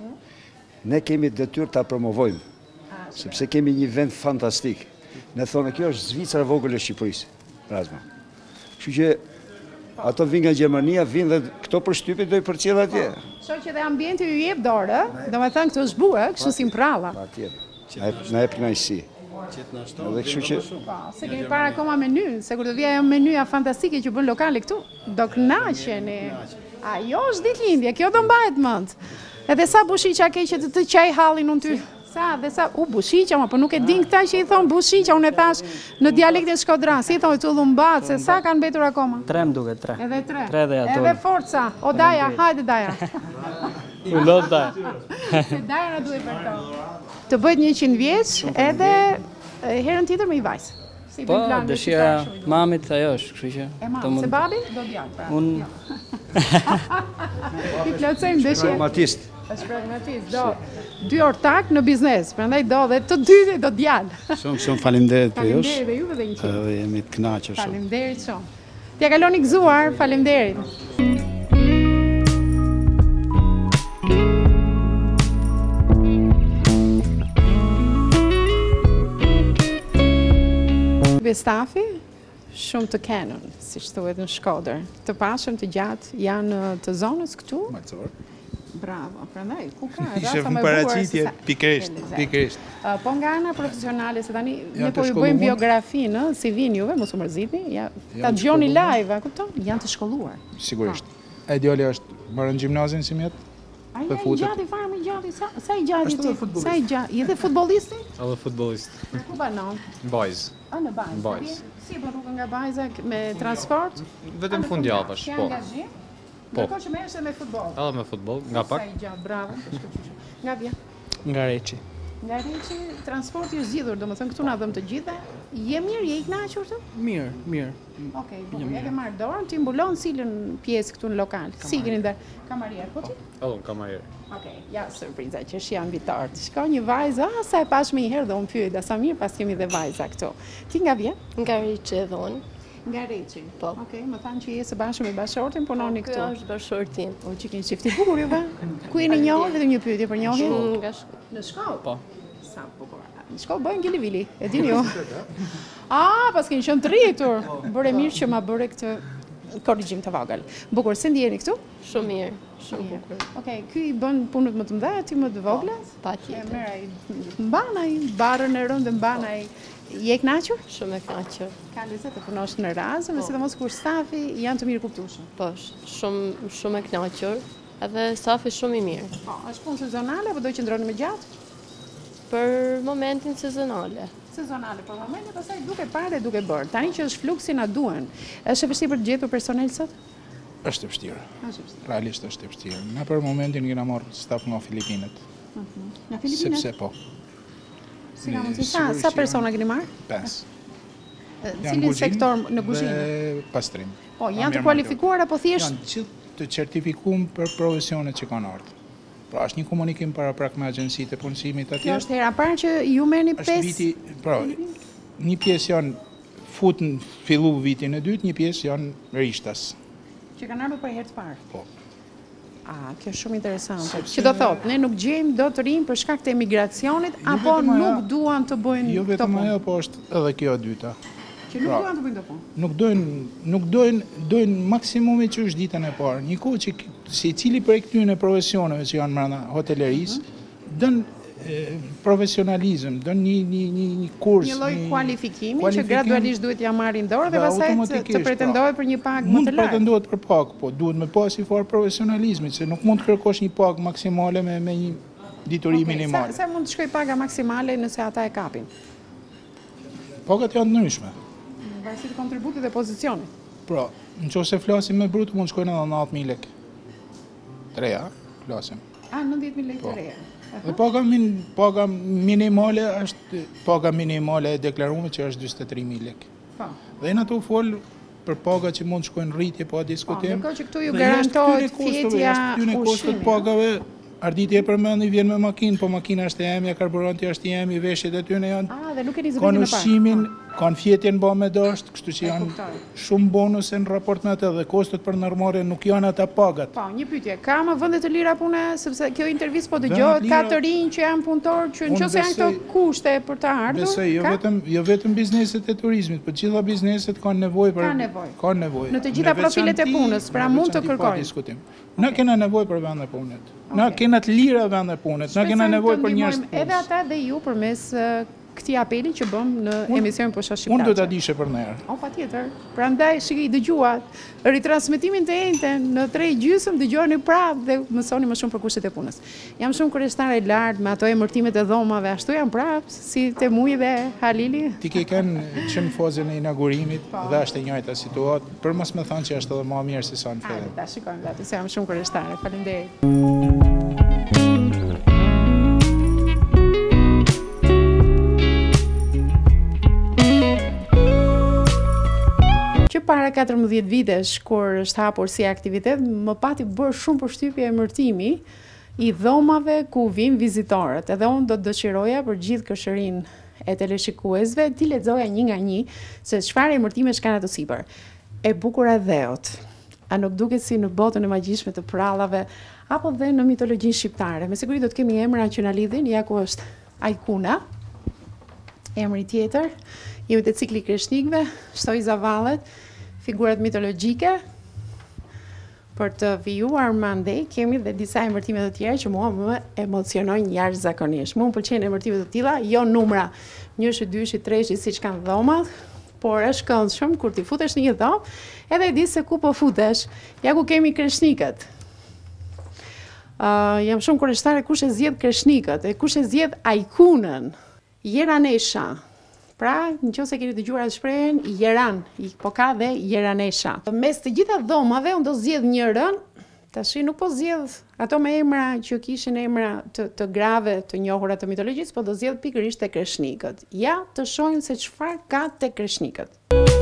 Ne kemi detyrë ta promovojmë. Sepse kemi një vend fantastik. Ne thonë kjo është Zvicra e vogël e Shqipërisë, Erasma. Kështu që ato vinë nga Gjermania, vinë dhe këto përshtypje do i përcjell atje. Shoh që dhe ambienti ju jep dorë, domethënë këtu është bukur, kështu si prralla. Patjetër. Na jep kënaqësi. Edhe kështu që se keni parë akoma menyn, se kur do vija ajo menyja fantastike që bën lokale këtu, do kënaqeni. Ajo është ditëlindje, kjo do mbahet mend. Edhe sa bushiqa ke që të qaj hallin unë ty. Sa, dhe sa, bushiqa, po nuk e din këta që i thonë bushiqa, unë e thash në dialektin shkodran, si i thonë të dhumbat, se sa kanë betur akoma? 3 më duke, 3. Edhe 3. 3 dhe ato. Edhe forca, o Daja, hajde Daja. U lot Daja. Se Daja në duhet për to. Të bëjt 100 vjeç, edhe herën tjetër me i vajzë. Po, dëshira mamit ajo është, kështu që... E mamit, se babi? Do djallë, pra. Unë... I plotësojmë dëshirë. Pragmatist. Është pragmatist, do 2 ortak në biznes, prandaj do dhe të dy do djallë. Shumë faleminderit për jush. Faleminderit dhe juve dhe një qimë. Edhe jemi të kënaqur shumë. Faleminderit shumë. T'ja kaloni gëzuar, faleminderit. Stafi, shumë të Canon, si që thuhet në Shkodër. Të pashëm të gjatë janë të zonës këtu? Malcor. Bravo, prandaj, ku ka? Ishe më paraqitje, pikërisht. Po nga ana profesionale, se tani ne po ju bëjmë biografinë, si vini juve, mos u mërzitni, ta dëgjoni live, a kupton? Janë të shkolluar. Sigurisht. E djali është marrë në gjimnazin si mjetë? Ai gjati fare më gjati, sa i gjati ti? Sa i gjati? Je dhe futbollisti? Edhe futbollist. Ku banon? Bajz. Në Bajz. Si po rrugën nga Bajza me transport? Vetëm fundjavësh, po. Po. Ndërkohë që merresh me futboll. Edhe me futboll, nga pak. Sa i gjatë, bravo. Nga vjen? Nga Reçi. Nga Reçi, transporti është zgjidhur, domethënë këtu na dhëm të gjitha. Je mirë, je i kënaqur këtu? Mirë. Okej, po e ke marrë dorën, ti mbulon silën pjesë këtu në lokal. Si keni ndër kamarier, po ti? Edhe kamarier. Okej, ja surpriza që është janë vitart. Shko një vajzë, sa e pash më një herë dhe unë pyet, sa mirë pas kemi dhe vajza këtu. Ti nga vjen? Nga Reçi edhe unë. Nga Reçi. Po. Okej, më thanë që je së bashku me bashortin, punoni këtu. Kjo është bashortin. O, që keni çifti bukur juve? Ku jeni njohur, vetëm një pyetje për njohjen? Në shkollë. Po. Sa bukur. Në shkollë bëjnë gilivili, e dini ju. Pas keni qenë të rritur. Bëre mirë që ma bëre këtë korrigjim të vogël. Bukur, se ndjeni këtu? Shumë mirë, shumë bukur. Okej, ky i bën punët më të mëdha, ti më të vogla? Patjetër. Mban ai barën e rëndë, mban ai. Je kënaqur? Shumë e kënaqur. Ka lezet të punosh në Razë, sidomos kur stafi janë të mirë kuptueshëm. Po, shumë e kënaqur, edhe stafi shumë i mirë. Po, është punë sezonale apo do qëndroni më gjatë? Për momentin sezonale. Sezonale për momentin, pastaj duke parë, duke bërë. Tani që është fluksi na duhen. Është e vështirë për të gjetur personel sot? Është e vështirë. Realisht është e vështirë. Na për momentin kena marrë staf nga Filipinët. Nga Filipinët? Sepse po. Si ka mundësi? Sa persona keni marrë? 5. Cilin sektor në kuzhinë? Pastrim. Po, janë të kualifikuar apo thjesht? Janë gjithë të certifikuar për profesionet që kanë ardhur. Pra është një komunikim paraprak me agjensitë e punësimit atje. Kjo është hera parë që ju merrni 5. Është viti, pra, një pjesë janë futën fillu vitin e dytë, një pjesë janë rishtas. Që kanë ardhur për herë të parë. Po. Kjo është shumë interesante. Që do thotë, ne nuk gjejmë do të rinj për shkak të emigracionit apo nuk duan të bëjnë jo vetëm ajo, po është edhe kjo e dyta. Që nuk duan të bëjnë të punë. Nuk dojnë maksimumi që është ditën e parë. Një kohë që si cili prej këtyre profesioneve që janë brenda hotelerisë, dën profesionalizëm, dën një kurs, një lloj kualifikimi që gradualisht duhet ja marrin dorë dhe pastaj të pretendohet për një pagë më të lartë. Mund të pretendohet për pagë, po duhet me pas i farë profesionalizmit, se nuk mund të kërkosh një pagë maksimale me një dituri minimale. Sa mund të shkoj paga maksimale nëse ata e kapin? Pagat janë të ndryshme. Varësi të kontributit dhe pozicionit. Pra, nëse flasim me brutë, mund të shkojnë edhe 90.000 lekë. Të reja, flasim. 90.000 lekë të reja. Dhe paga minimale është paga minimale e deklaruar që është 43.000 lekë. Dhe në ato fol për paga që mund të shkojnë rritje pa diskutim. Ndërkohë që këtu ju garantohet fjetja ushqimit. Arditje e përmendi vjen me makinë, po makina është e emja, karburanti është i emja, veshjet e tyne janë. Dhe nuk keni zëvendje në parë. Kanë ushqimin, kanë fjetjen ba me dasht, kështu që janë shumë bonuse në raport me atë dhe kostot për nërmare nuk janë ata pagat. Po, një pyetje, ka më vende të lira pune, sepse kjo intervistë po dëgjohet ka të rinj që janë punëtor, që nëse janë këto kushte për të ardhur. Besoj, jo vetëm bizneset e turizmit, por gjitha bizneset kanë nevojë për në të gjitha profilet e punës, pra mund të kërkojnë. Na kena nevojë për vende punët. Na kena të lira vende punët. Na kena nevojë për njerëz të punës. Edhe ata dhe ju përmes këtij apeli që bëm në emisionin Po Shoh Shqiptar. Unë do ta dishe për ndër. Patjetër. Prandaj shikoj dëgjuat ritransmetimin të njëjtën në 3:30 dëgjoni prapë dhe mësoni më shumë për kushtet e punës. Jam shumë kurioztare e lartë me ato emërtimet e dhomave, ashtu janë prapë si Temui dhe Halili. Ti ke kanë në fazën e inaugurimit dhe është e njëjta situatë, për mos më thënë që është edhe më mirë se sa në fillim. Ta shikojmë atë, se jam shumë kurioztare. Faleminderit. para 14 vitesh, kur është hapur si aktivitet, më pati bërë shumë përshtypje emërtimi i dhomave ku vijnë vizitorët. Edhe unë do të dëshiroja për gjithë këshërinë e teleshikuesve, ti lexoja një nga një se çfarë emërtimesh kanë ato sipër. E bukur e dheut. A nuk duket si në botën e magjishme të prallave apo dhe në mitologjinë shqiptare? Me siguri do të kemi emra që na lidhin, ja ku është Ajkuna. Emri tjetër, jemi te cikli kreshnikëve, shtoi zavallet, figurat mitologjike. Për të vijuar më andej, kemi dhe disa emërtime të tjera që mua më emocionojnë jashtëzakonisht. Mua më pëlqejnë emërtime të tilla, jo numra 1, 2, 3, siç kanë dhomat, por është këndshëm kur ti futesh në një dhomë, edhe e di se ku po futesh. Ja ku kemi kreshnikët. Jam shumë kurioztare kush e zgjedh kreshnikët, e kush e zgjedh Ajkunën, Jeranesha. Pra, nëse keni dëgjuar atë shprehjen, Jeran, po ka dhe Jeranesha. Mes të gjitha dhomave unë do zgjedh njërin. Tashi nuk po zgjedh ato me emra që kishin emra të grave, të njohura të mitologjisë, po do zgjedh pikërisht te kreshnikët. Ja, të shohim se çfarë ka te kreshnikët.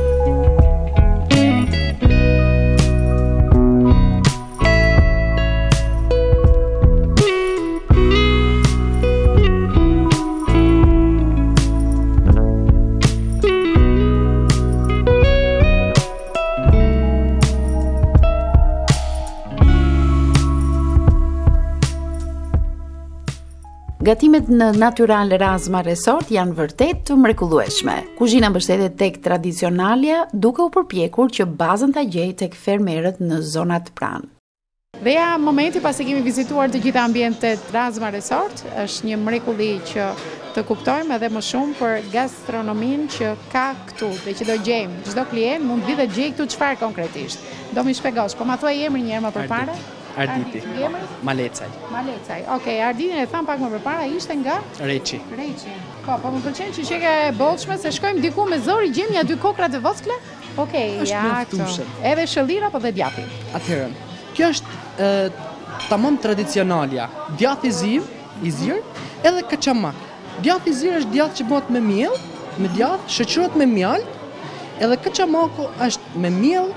Gatimet në Natyral Razma Resort janë vërtet të mrekullueshme. Kuzhina mbështetet tek tradicionalja, duke u përpjekur që bazën ta gjejë tek fermerët në zonat pranë. Dhe ja momenti pasi kemi vizituar të gjitha ambientet Razma Resort, është një mrekulli që të kuptojmë edhe më shumë për gastronominë që ka këtu dhe që do gjejmë. Çdo klient mund vi dhe gjej këtu çfarë konkretisht. Do më shpjegosh, po ma thuaj emrin një herë më përpara? Arditi. Malecaj. Malecaj. Okej, Arditin e tham pak më përpara, ishte nga Reçi. Reçi. Po më pëlqen që qeka e bollshme se shkojmë diku me zor i gjejmë ja 2 kokra të voskle. Okej, ja këto. Edhe shëllira po dhe djathi. Atëherë, kjo është tamam tradicionalja. Djathi i zir, edhe kaçamak. Djathi i zir është djath që bëhet me miell, me djath shoqërohet me mjalt, edhe kaçamaku është me miell,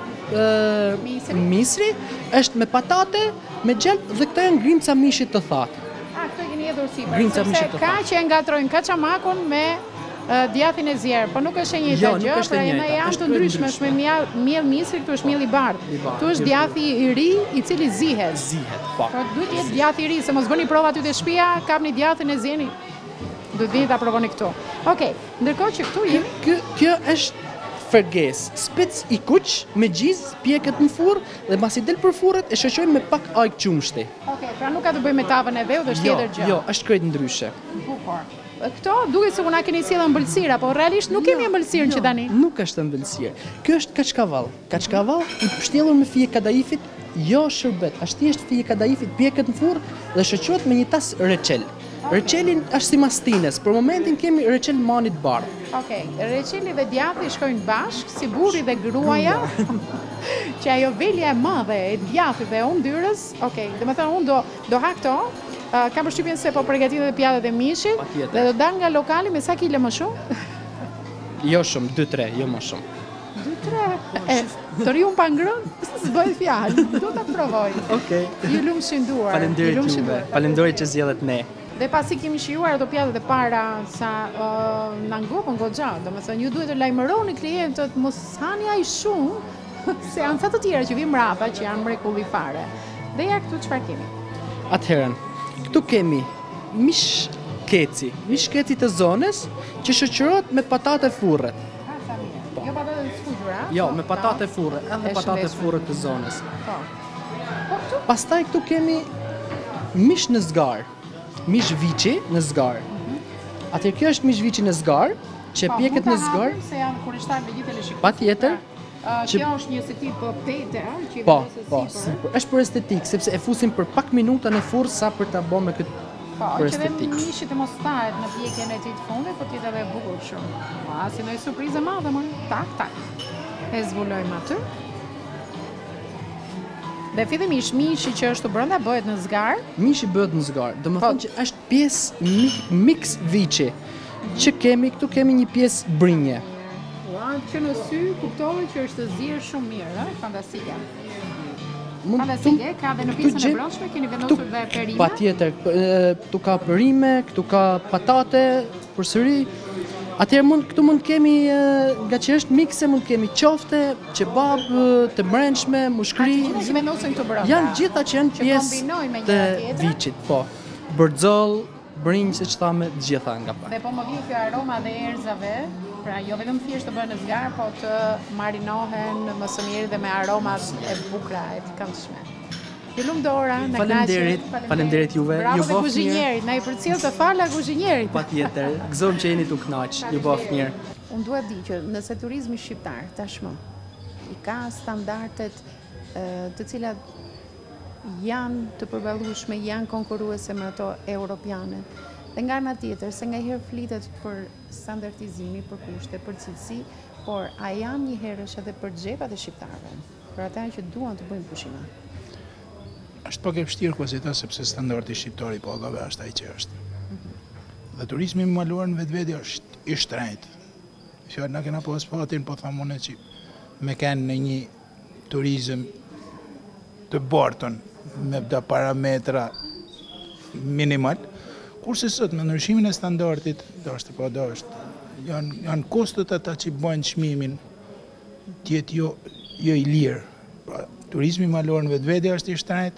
misri, është me patate, me gjelp dhe këto janë grimca mishit të thatë. Këto e keni hedhur sipër, sepse ka që e ngatrojnë kaçamakun me djathin e zjerë, po nuk është e njëjta gjë, pra janë të ndryshme, është me miell misri, këtu është miell i bardhë. Këtu është djathi i ri i cili zihet. Zihet, po. Pra duhet të jetë djathi i ri, se mos bëni prova aty te shtëpia, kapni djathin e zjeni. Duhet vini ta provoni këtu. Okej, ndërkohë që këtu jemi. Kjo është ferges, spec i kuq me gjiz, pjeket në furrë dhe mbasi del për furrët e shoqojmë me pak ajk qumshti. Okej, pra nuk ka të bëjë me tavën e dheu, është tjetër gjë. Jo, është krejt ndryshe. Bukur. Këto duket se una keni sjellë ëmbëlsirë, apo realisht nuk kemi ëmbëlsirën që tani. Nuk është ëmbëlsirë. Kjo është kaçkavall. Kaçkavall i pështjellur me fije kadaifit, jo shërbet. Është thjesht fije kadaifit, pjeket në furrë dhe shoqohet me një tas reçel. Reçelin është si mastines, për momentin kemi reçel manit bardh. Okej, reçeli dhe djathi shkojnë bashkë, si burri dhe gruaja, që ajo velja e madhe e djathit dhe undyrës, okej, dhe me thënë unë do ha këto, kam përshtypjen se po përgatitet dhe pjatat e mishit, dhe do dal nga lokali me sa kile më shumë? Jo shumë, 2-3, jo më shumë. 2-3? Të ri unë pa ngrënë, s'bëhet fjalë, do ta provoj. Okej. Ju lumshin duar. Faleminderit juve, faleminderit që zgjedhet ne. Dhe pasi kemi shijuar ato pjatat e para sa na ngopën goxha, domethënë ju duhet të lajmëroni klientët mos hani aq shumë se janë sa të tjera që vijnë mbrapa që janë mrekulli fare. Dhe ja këtu çfarë kemi? Atëherë, këtu kemi mish keci të zonës që shoqërohet me patate furrët. Jo patate të sfugjura? Jo, me patate furrë, edhe patate furrët të zonës. Po. Pastaj këtu kemi mish në zgar. Mish viçi në zgar. Atëherë kjo është mish viçi në zgar, që pjeket në zgar. Se janë kurishtar me gjithë lëshikut. Patjetër. Kjo është një se tip pete, që i po, sipër. Është për estetik, sepse e fusim për pak minuta në furrë sa për ta bërë me këtë për estetik. Po, që dhe mishit e mos tahet në pjekjen e tij të fundit, po tjetë edhe e bukur shumë. Si ndonjë surprizë e madhe, më. Tak. E zbulojmë aty. Dhe fillimisht mishi që është brenda bëhet në zgar. Mishi bëhet në zgar. Domethënë që është pjesë mix viçi. Që kemi këtu kemi një pjesë brinje. Ua, ardhë që në sy, kuptohet që është zirë shumë mirë, fantastike. Fantastike, ka dhe në pjesën e brendshme, keni vendosur dhe perime? Patjetër, këtu ka perime, këtu ka patate, përsëri. Atëherë këtu mund kemi, nga që është mikse, mund kemi qofte, kebab, të brendshme, mushkëri. Që vendosen këtu brenda? Janë gjitha që janë pjesë të viçit, po. Bërxoll, brinjë, siç thamë, të gjitha nga pak. Dhe po më vjen kjo aroma dhe erëzave, pra jo vetëm thjesht të bëhen në zgar, po të marinohen më së miri dhe me aromat e bukura, e pikantshme. Ju lumë Dora, në knaqe. Faleminderit juve. Bravo dhe kuzhinjerit, na i përcjell të fala kuzhinjerit. Patjetër, gëzojmë që jeni tu kënaq, ju bëf mirë. Unë dua të di që nëse turizmi shqiptar tashmë i ka standardet të cilat janë të përballueshme, janë konkurruese me ato europiane. Dhe nga ana tjetër, se ngaherë flitet për standardizimi, për kushte, për cilësi, por a janë një herësh edhe për xhepat e shqiptarëve, për ata që duan të bëjnë pushime? Është pak e vështirë kuazita sepse standardi shqiptar i pagave është ai që është. Dhe turizmi maluar në vetvete është i shtrenjtë. Fjalë na kena pas fatin, po thamone që me kanë në një turizëm të bartën me da parametra minimal, kurse sot me ndryshimin e standardit, janë kostot ata që bëjnë çmimin tjetë jo i lirë. Pra, turizmi malor në vetvete është i shtrenjtë.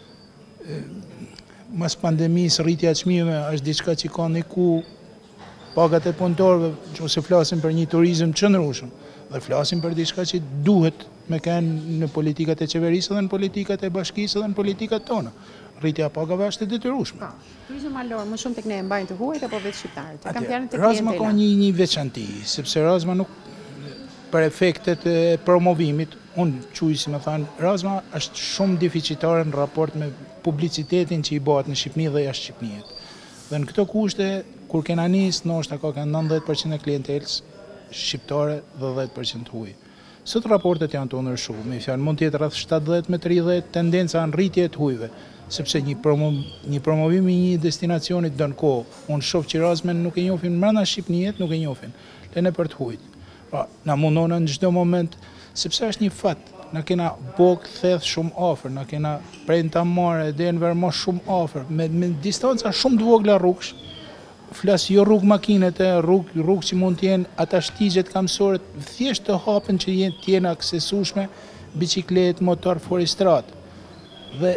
Mas pandemisë rritja e çmimeve është diçka që ka ndiku pagat e punëtorëve, nëse flasim për një turizëm të qëndrueshëm, dhe flasim për diçka që duhet me kanë në politikat e qeverisë dhe në politikat e bashkisë dhe në politikat tona. Rritja e pagave është e detyrueshme. Turizmi malor më shumë tek ne e mbajnë të huajt apo vetë shqiptarët? Kam fjalën tek Razma ka një veçanti, sepse Razma nuk për efektet e promovimit, unë quj si me thanë, Razma është shumë deficitare në raport me publicitetin që i bëhet në Shqipni dhe jashtë Shqipnijët. Dhe në këto kushte, kur kena njës, nështë ka 90% e klientelës shqiptare dhe 10% huj. Sot raportet janë të ndryshu, me fjalë mund tjetë rreth 70 me 30 tendenca në rritje të hujve, sepse një promovim i një destinacionit dënë kohë. Unë shoh që Razmen nuk e njohin mbrana Shqipnijët, nuk e njohin, lene për të hujt. Na mundonë në çdo moment, sepse është një fat, na kena bokë theth shumë afër, na kena Prenta Mare, Denver më shumë afër, me distanca shumë të vogla rrugësh. Flas jo rrugë makinet, rrugë që mund të jenë ata shtigjet kamësore, thjesht të hapen që të jenë aksesueshme, bicikletë, motor, forestrat. Dhe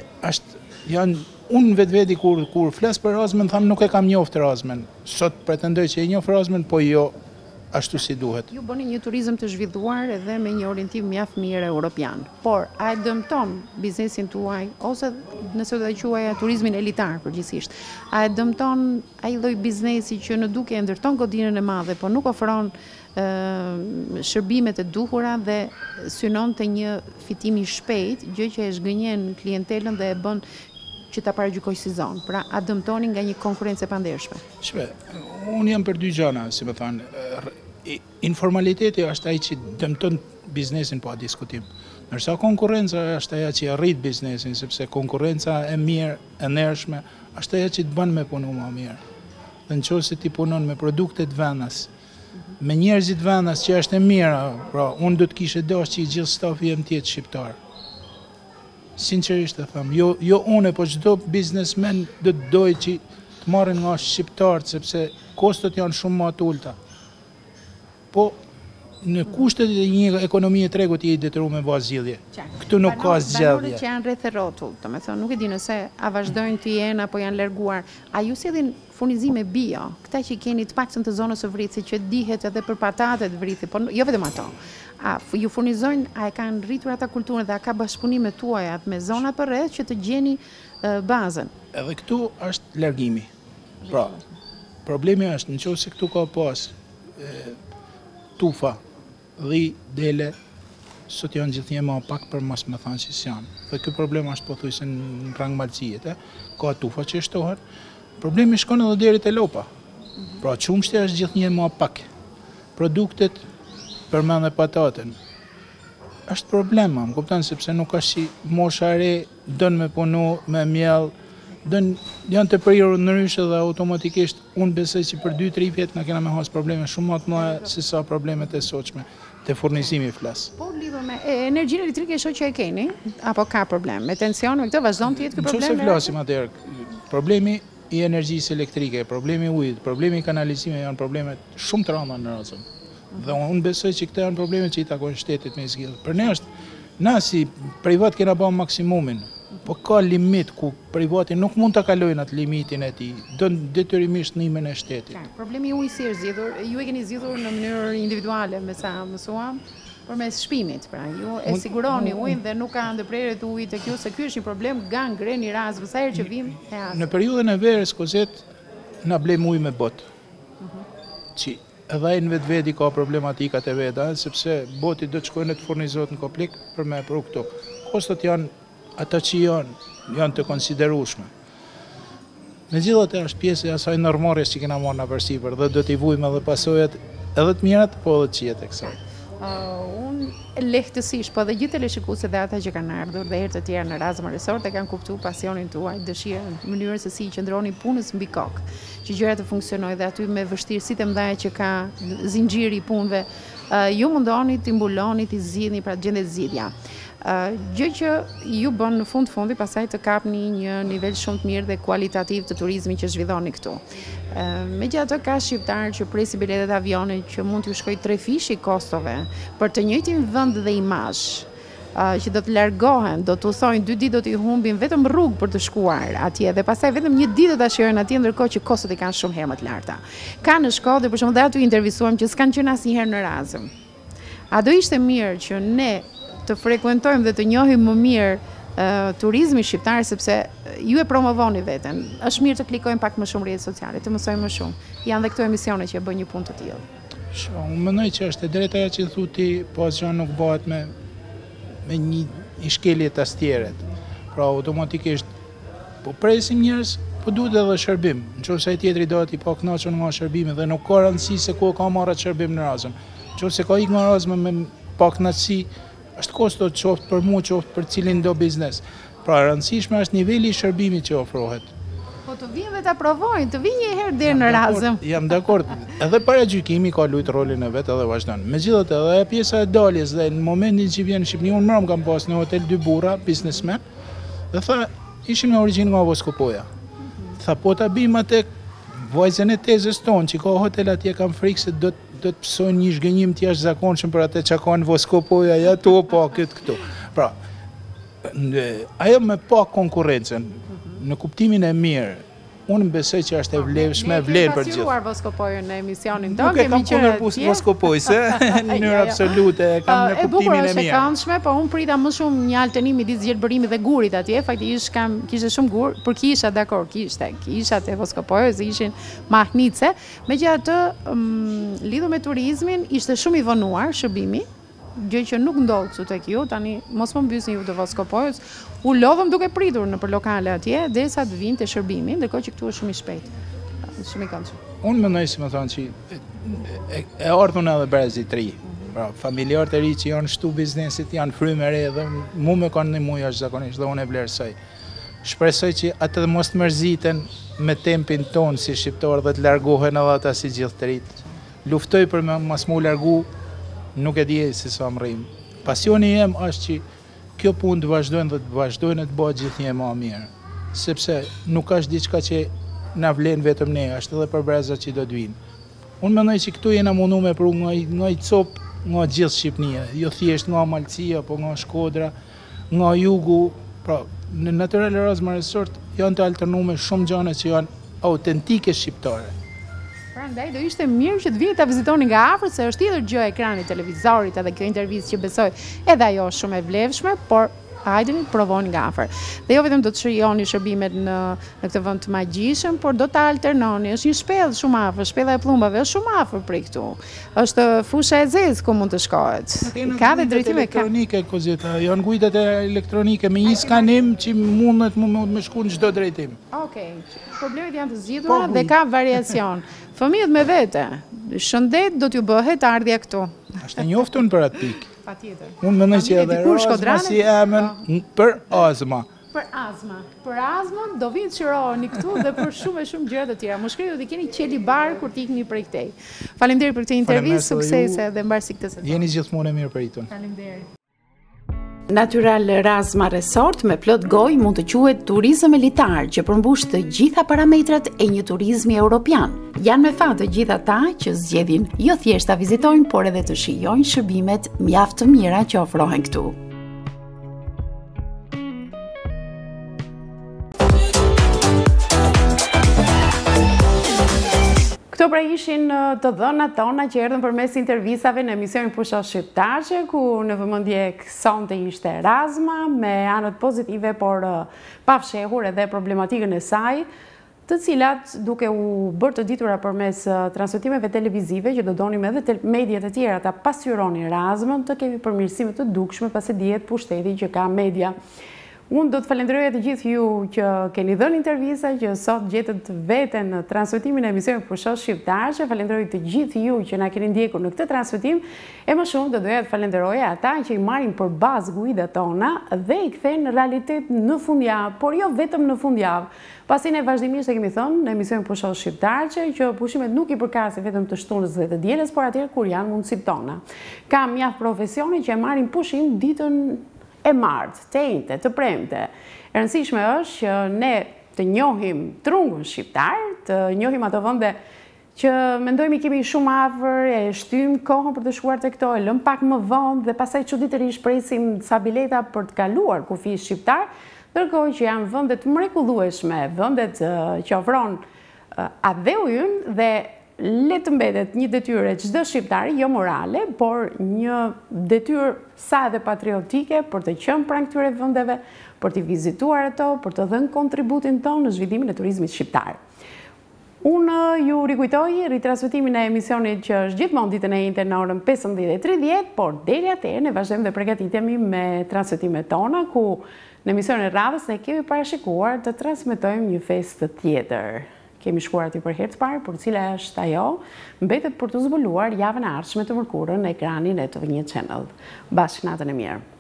unë vetveti kur flas për Razmen, tham nuk e kam njoftë Razmen. Sot pretendoj që e njoh Razmen, po jo ashtu si duhet. Ju bëni një turizëm të zhvilluar edhe me një orientim mjaft mirë europian. Por a e dëmton biznesin tuaj ose nëse do ta quaja turizmin elitar përgjithsisht? A e dëmton ai lloj biznesi që në duke e ndërton godinën e madhe, por nuk ofron shërbimet e duhura dhe synon të një fitim i shpejt, gjë që e zhgënjen klientelën dhe e bën që ta paragjykoj si zonë. Pra, a dëmtoni nga një konkurrencë e pandershme? Unë jam për dy gjëra, si më thënë. Informaliteti është ai që dëmton biznesin pa diskutim. Ndërsa konkurrenca është ajo që arrit biznesin, sepse konkurrenca e mirë, e ndershme, është ajo që të bën me punu më mirë. Dhe nëse ti punon me produkte të vendas, me njerëzit vendas që është e mira, pra unë do të kishe dashur që i gjithë stafi jem të jetë shqiptar. Sinqerisht e them, jo unë, po çdo biznesmen do të dojë që të marrin nga shqiptarët, sepse kostot janë shumë më të ulta. Po në kushtet e një ekonomie tregut je i detyruar me vazh zgjidhje. Këtu nuk ka zgjedhje. Që janë rreth rrotull, domethënë nuk e di nëse a vazhdojnë të jenë apo janë larguar. A ju sillin furnizime bio, këta që keni të paktën të zonës së Vricit, që dihet edhe për patatet Vricit, po jo vetëm ato. A ju furnizojnë, a e kanë rritur ata kulturën dhe a ka bashkëpunime tuaja me zonat përreth që të gjeni bazën? Edhe këtu është largimi. Pra, problemi është nëse këtu ka pas tufa, dhi, dele, sot janë gjithnjë më pak për mos me thanë që janë. Dhe ky problem është pothuajse në rang malësijet, ka tufa që shtohen. Problemi shkon edhe deri te lopa. Pra, qumshti është gjithnjë më pak. Produktet përmend dhe pataten. Është problem, më kupton, sepse nuk është si mosha e re don me punu me miell, janë të prirur në ryshe dhe automatikisht unë besoj që për 2-3 vjetë na kena me hasë probleme shumë më të mëdha se sa problemet e sotshme të furnizimi flas. Po lidhur me energjinë elektrike shoh që e keni apo ka problem? Me tension me këtë vazhdon të jetë ky problem? Nëse flasim atëherë, problemi i energjisë elektrike, problemi i ujit, problemi i kanalizimit janë probleme shumë të rënda në Razëm. Dhe unë besoj që këto janë probleme që i takojnë shtetit me zgjidhje. Për ne është na si privat kena bën maksimumin. Po ka limit ku privati nuk mund të kalojnë atë limitin e tij, do detyrimisht nimen e shtetit. Problemi i ujit si është zgjidhur? Ju e keni zgjidhur në mënyrë individuale, me sa mësuam, përmes shpimit. Pra, ju e siguroni ujin dhe nuk ka ndërprerje të ujit tek ju, se ky është një problem gangren i Razmës, sa herë që vim e as. Në periudhën e verës Kozet na blem ujë me bot. Që edhe ai në vetveti ka problematikat e veta, sepse boti do të shkojnë të furnizohet në Koplik për me pru këtu. Kostot janë ata që janë të konsiderueshme. Megjithatë është pjesë e asaj normores që kena marrë në përsipër dhe do t'i vujmë edhe pasojat edhe të mirat, po edhe të këqijat e kësaj. Unë lehtësisht, po dhe gjithë teleshikuesit dhe ata që kanë ardhur dhe herë të tjera në Razëm Resort e kanë kuptuar pasionin tuaj, dëshirën, mënyrën se si qëndroni punës mbi kokë, që gjërat të funksionojnë dhe aty me vështirësitë e mëdha që ka zinxhiri i punëve, ju mundoni t'i mbuloni, t'i zgjidhni, pra gjendet zgjidhja. Gjë që ju bën në fundi pasaj të kapni një nivel shumë të mirë dhe kualitativ të turizmit që zhvilloni këtu. Megjithatë ka shqiptarë që presin biletet avionit që mund t'ju shkojë 3 fishi kostove për të njëjtin vend dhe imazh që do të largohen, do të thojnë 2 ditë do t'i humbin vetëm rrugë për të shkuar atje dhe pastaj vetëm 1 ditë do ta shijojnë atje, ndërkohë që kostot i kanë shumë herë më të larta. Ka në Shkodër për shembull dhe aty intervistuam që s'kan qenë asnjëherë në Razëm. A do ishte mirë që ne të frekuentojmë dhe të njohim më mirë turizmi shqiptar, sepse ju e promovoni veten. Është mirë të klikojmë pak më shumë rrjetet sociale, të mësojmë më shumë. Janë dhe këto emisione që bëjnë një punë të tillë. Unë mendoj që është e drejta që thuti, po asgjë nuk bëhet me një ishkelje tastieret. Pra automatikisht po presim njerëz, po duhet edhe shërbim. Nëse ai tjetri do t'i pa kënaqur nga shërbimi dhe nuk ka rëndësi se ku ka marrë shërbim në Razëm. Nëse ka ikë në Razëm me pa kënaqësi, është kosto qoftë për mua, qoftë për cilin do biznes. Pra rëndësishme është niveli i shërbimit që ofrohet. Po të vinë dhe ta provojnë, të vinë një herë deri në Razëm. Jam dakord. Edhe paragjykimi ka luajtur rolin e vet edhe vazhdon. Megjithatë, edhe pjesa e daljes dhe në momentin që vjen në Shqipëri, unë më kam pas në hotel 2 burra, biznesmen, dhe tha, ishim në origjinë nga Voskopoja. Tha, po ta bim atë vajzën e tezës tonë, që ka hotel atje, kam frikë se do të pësojnë një shgënjim të jashtëzakonshëm për atë që ka në Voskopoja, ja to, pa këtë këtu. Pra, ajo me pa konkurrencën, në kuptimin e mirë, unë besoj që është e vlefshme, vlen për gjithë. Ne kemi pasyuar Voskopojën në emisionin tonë, nuk e kam kundërpusur Voskopojse, në mënyrë absolute, e kam në kuptimin e mirë. E bukur është e këndshme, po unë prita më shumë një alternim midis gjelbërimit dhe gurit atje, faktikisht kishte shumë gur, për kisha dakor, kishat e Voskopojës ishin mahnice, megjithatë lidhur me turizmin ishte shumë i vonuar shërbimi, gjë që nuk ndodh këtu tek ju, tani mos më mbysni ju të Voskopojës. U lodhëm duke pritur në për lokale atje, derisa të vinte shërbimi, ndërkohë që këtu është shumë i shpejtë. Shumë i këndshëm. Unë mendoj si më thonë që e ardhun edhe brezi të ri. Pra, familjarët e ri që janë shtu biznesit, janë frymë e re dhe mu me kanë një muj jashtëzakonisht dhe unë e vlerësoj. Shpresoj që atë dhe mos të mërziten me tempin tonë si shqiptar dhe të largohen edhe ata si gjithë të rit. Luftoj për mas mu largu, nuk e di se sa më rrim. Pasioni jem është që kjo punë të vazhdojnë dhe të vazhdojnë të bëhet gjithnjë më mirë. Sepse nuk është diçka që na vlen vetëm ne, është edhe për brezat që do të vinë. Unë mendoj që këtu jena mundu me pru nga i copë nga gjithë Shqipënia, jo thjesht nga Malcia, po nga Shkodra, nga Jugu. Pra, në Natyrel Razëm Resort janë të alternume shumë gjëra që janë autentike shqiptare. Prandaj do ishte mirë që të vini ta vizitoni nga afër, se është tjetër gjë ekranit televizorit, edhe kjo intervistë që besoj edhe ajo është shumë e vlefshme, por hajdeni provoni nga afër. Dhe jo vetëm do të shijoni shërbimet në këtë vend të magjishëm, por do ta alternoni. Është një shpellë shumë afër, shpella e Pllumave është shumë afër prej këtu. Është fusha e zezë ku mund të shkohet. Ka dhe drejtime elektronike Kozeta, janë gujtat elektronike me një skanim që mundet me shku në çdo drejtim. Okej. Problemet janë të zgjidhura dhe ka variacion. Fëmijët me vete, shëndet do t'ju bëhet ardhja këtu. Është e njoftun për atë pikë. Patjetër. Unë mendoj që edhe Razma si emën për Azma Për azmën do vinë qëroheni këtu dhe për shumë gjëra të tjera. Më shkruani do të keni qeli bar kur t'ikni prej këtej. Faleminderit për këtë intervistë, suksese dhe mbarsi këtë sezon. Jeni gjithmonë e mirë për itun. Faleminderit. Natural Razma Resort me plot gojë mund të quhet turizëm elitar që përmbush të gjitha parametrat e një turizmi europian. Janë me fat të gjitha ata që zgjedhin jo thjesht ta vizitojnë, por edhe të shijojnë shërbimet mjaft të mira që ofrohen këtu. Këto pra ishin të dhënat tona që erdhën përmes intervistave në emisionin Pushosh Shqiptare, ku në vëmendje sonte ishte Razma me anët pozitive, por pafshehur edhe problematikën e saj, të cilat duke u bërë të ditura përmes transmetimeve televizive që do donim edhe mediat e tjera ta pasqyronin Razmën, të kemi përmirësime të dukshme pasi dihet pushteti që ka media. Unë do të falenderoj të gjithë ju që keni dhënë intervista, që sot gjetët veten në transmetimin e emisionit Pushosh Shqiptare. Falenderoj të gjithë ju që na keni ndjekur në këtë transmetim. E më shumë do doja të falenderoja ata që i marrin për bazë guidat tona dhe i kthejnë në realitet në fundjavë, por jo vetëm në fundjavë. Pasi ne vazhdimisht e kemi thënë në emisionin Pushosh Shqiptare që pushimet nuk i përkasin vetëm të shtunës dhe të dielës, por atëherë kur janë mundësitë tona. Ka mjaft profesione që e marrin pushim ditën e martë, të enjte, të premte. E rëndësishme është që ne të njohim trungun shqiptar, të njohim ato vende që mendojmë i kemi shumë afër, e shtym kohën për të shkuar te këto, e lëm pak më vonë dhe pastaj çuditërisht presim sa bileta për të kaluar kufi shqiptar, ndërkohë që janë vende të mrekullueshme, vendet që ofron atë ynë dhe le të mbetet një detyrë çdo shqiptari, jo morale, por një detyrë sa edhe patriotike për të qenë pranë këtyre vendeve, për të vizituar ato, për të dhënë kontributin tonë në zhvillimin e turizmit shqiptar. Unë ju rikujtoj ritransmetimin e emisionit që është gjithmonë ditën e njëjtë në orën 15:30, por deri atëherë ne vazhdojmë dhe përgatitemi me transmetimet tona, ku në emisionin e radhës ne kemi parashikuar të transmetojmë një festë tjetër. Kemi shkuar aty për herë të parë, por cila është ajo, mbetet për të zbuluar javën e ardhshme të mërkurën në ekranin e TV1 Channel. Bashkë natën e mirë.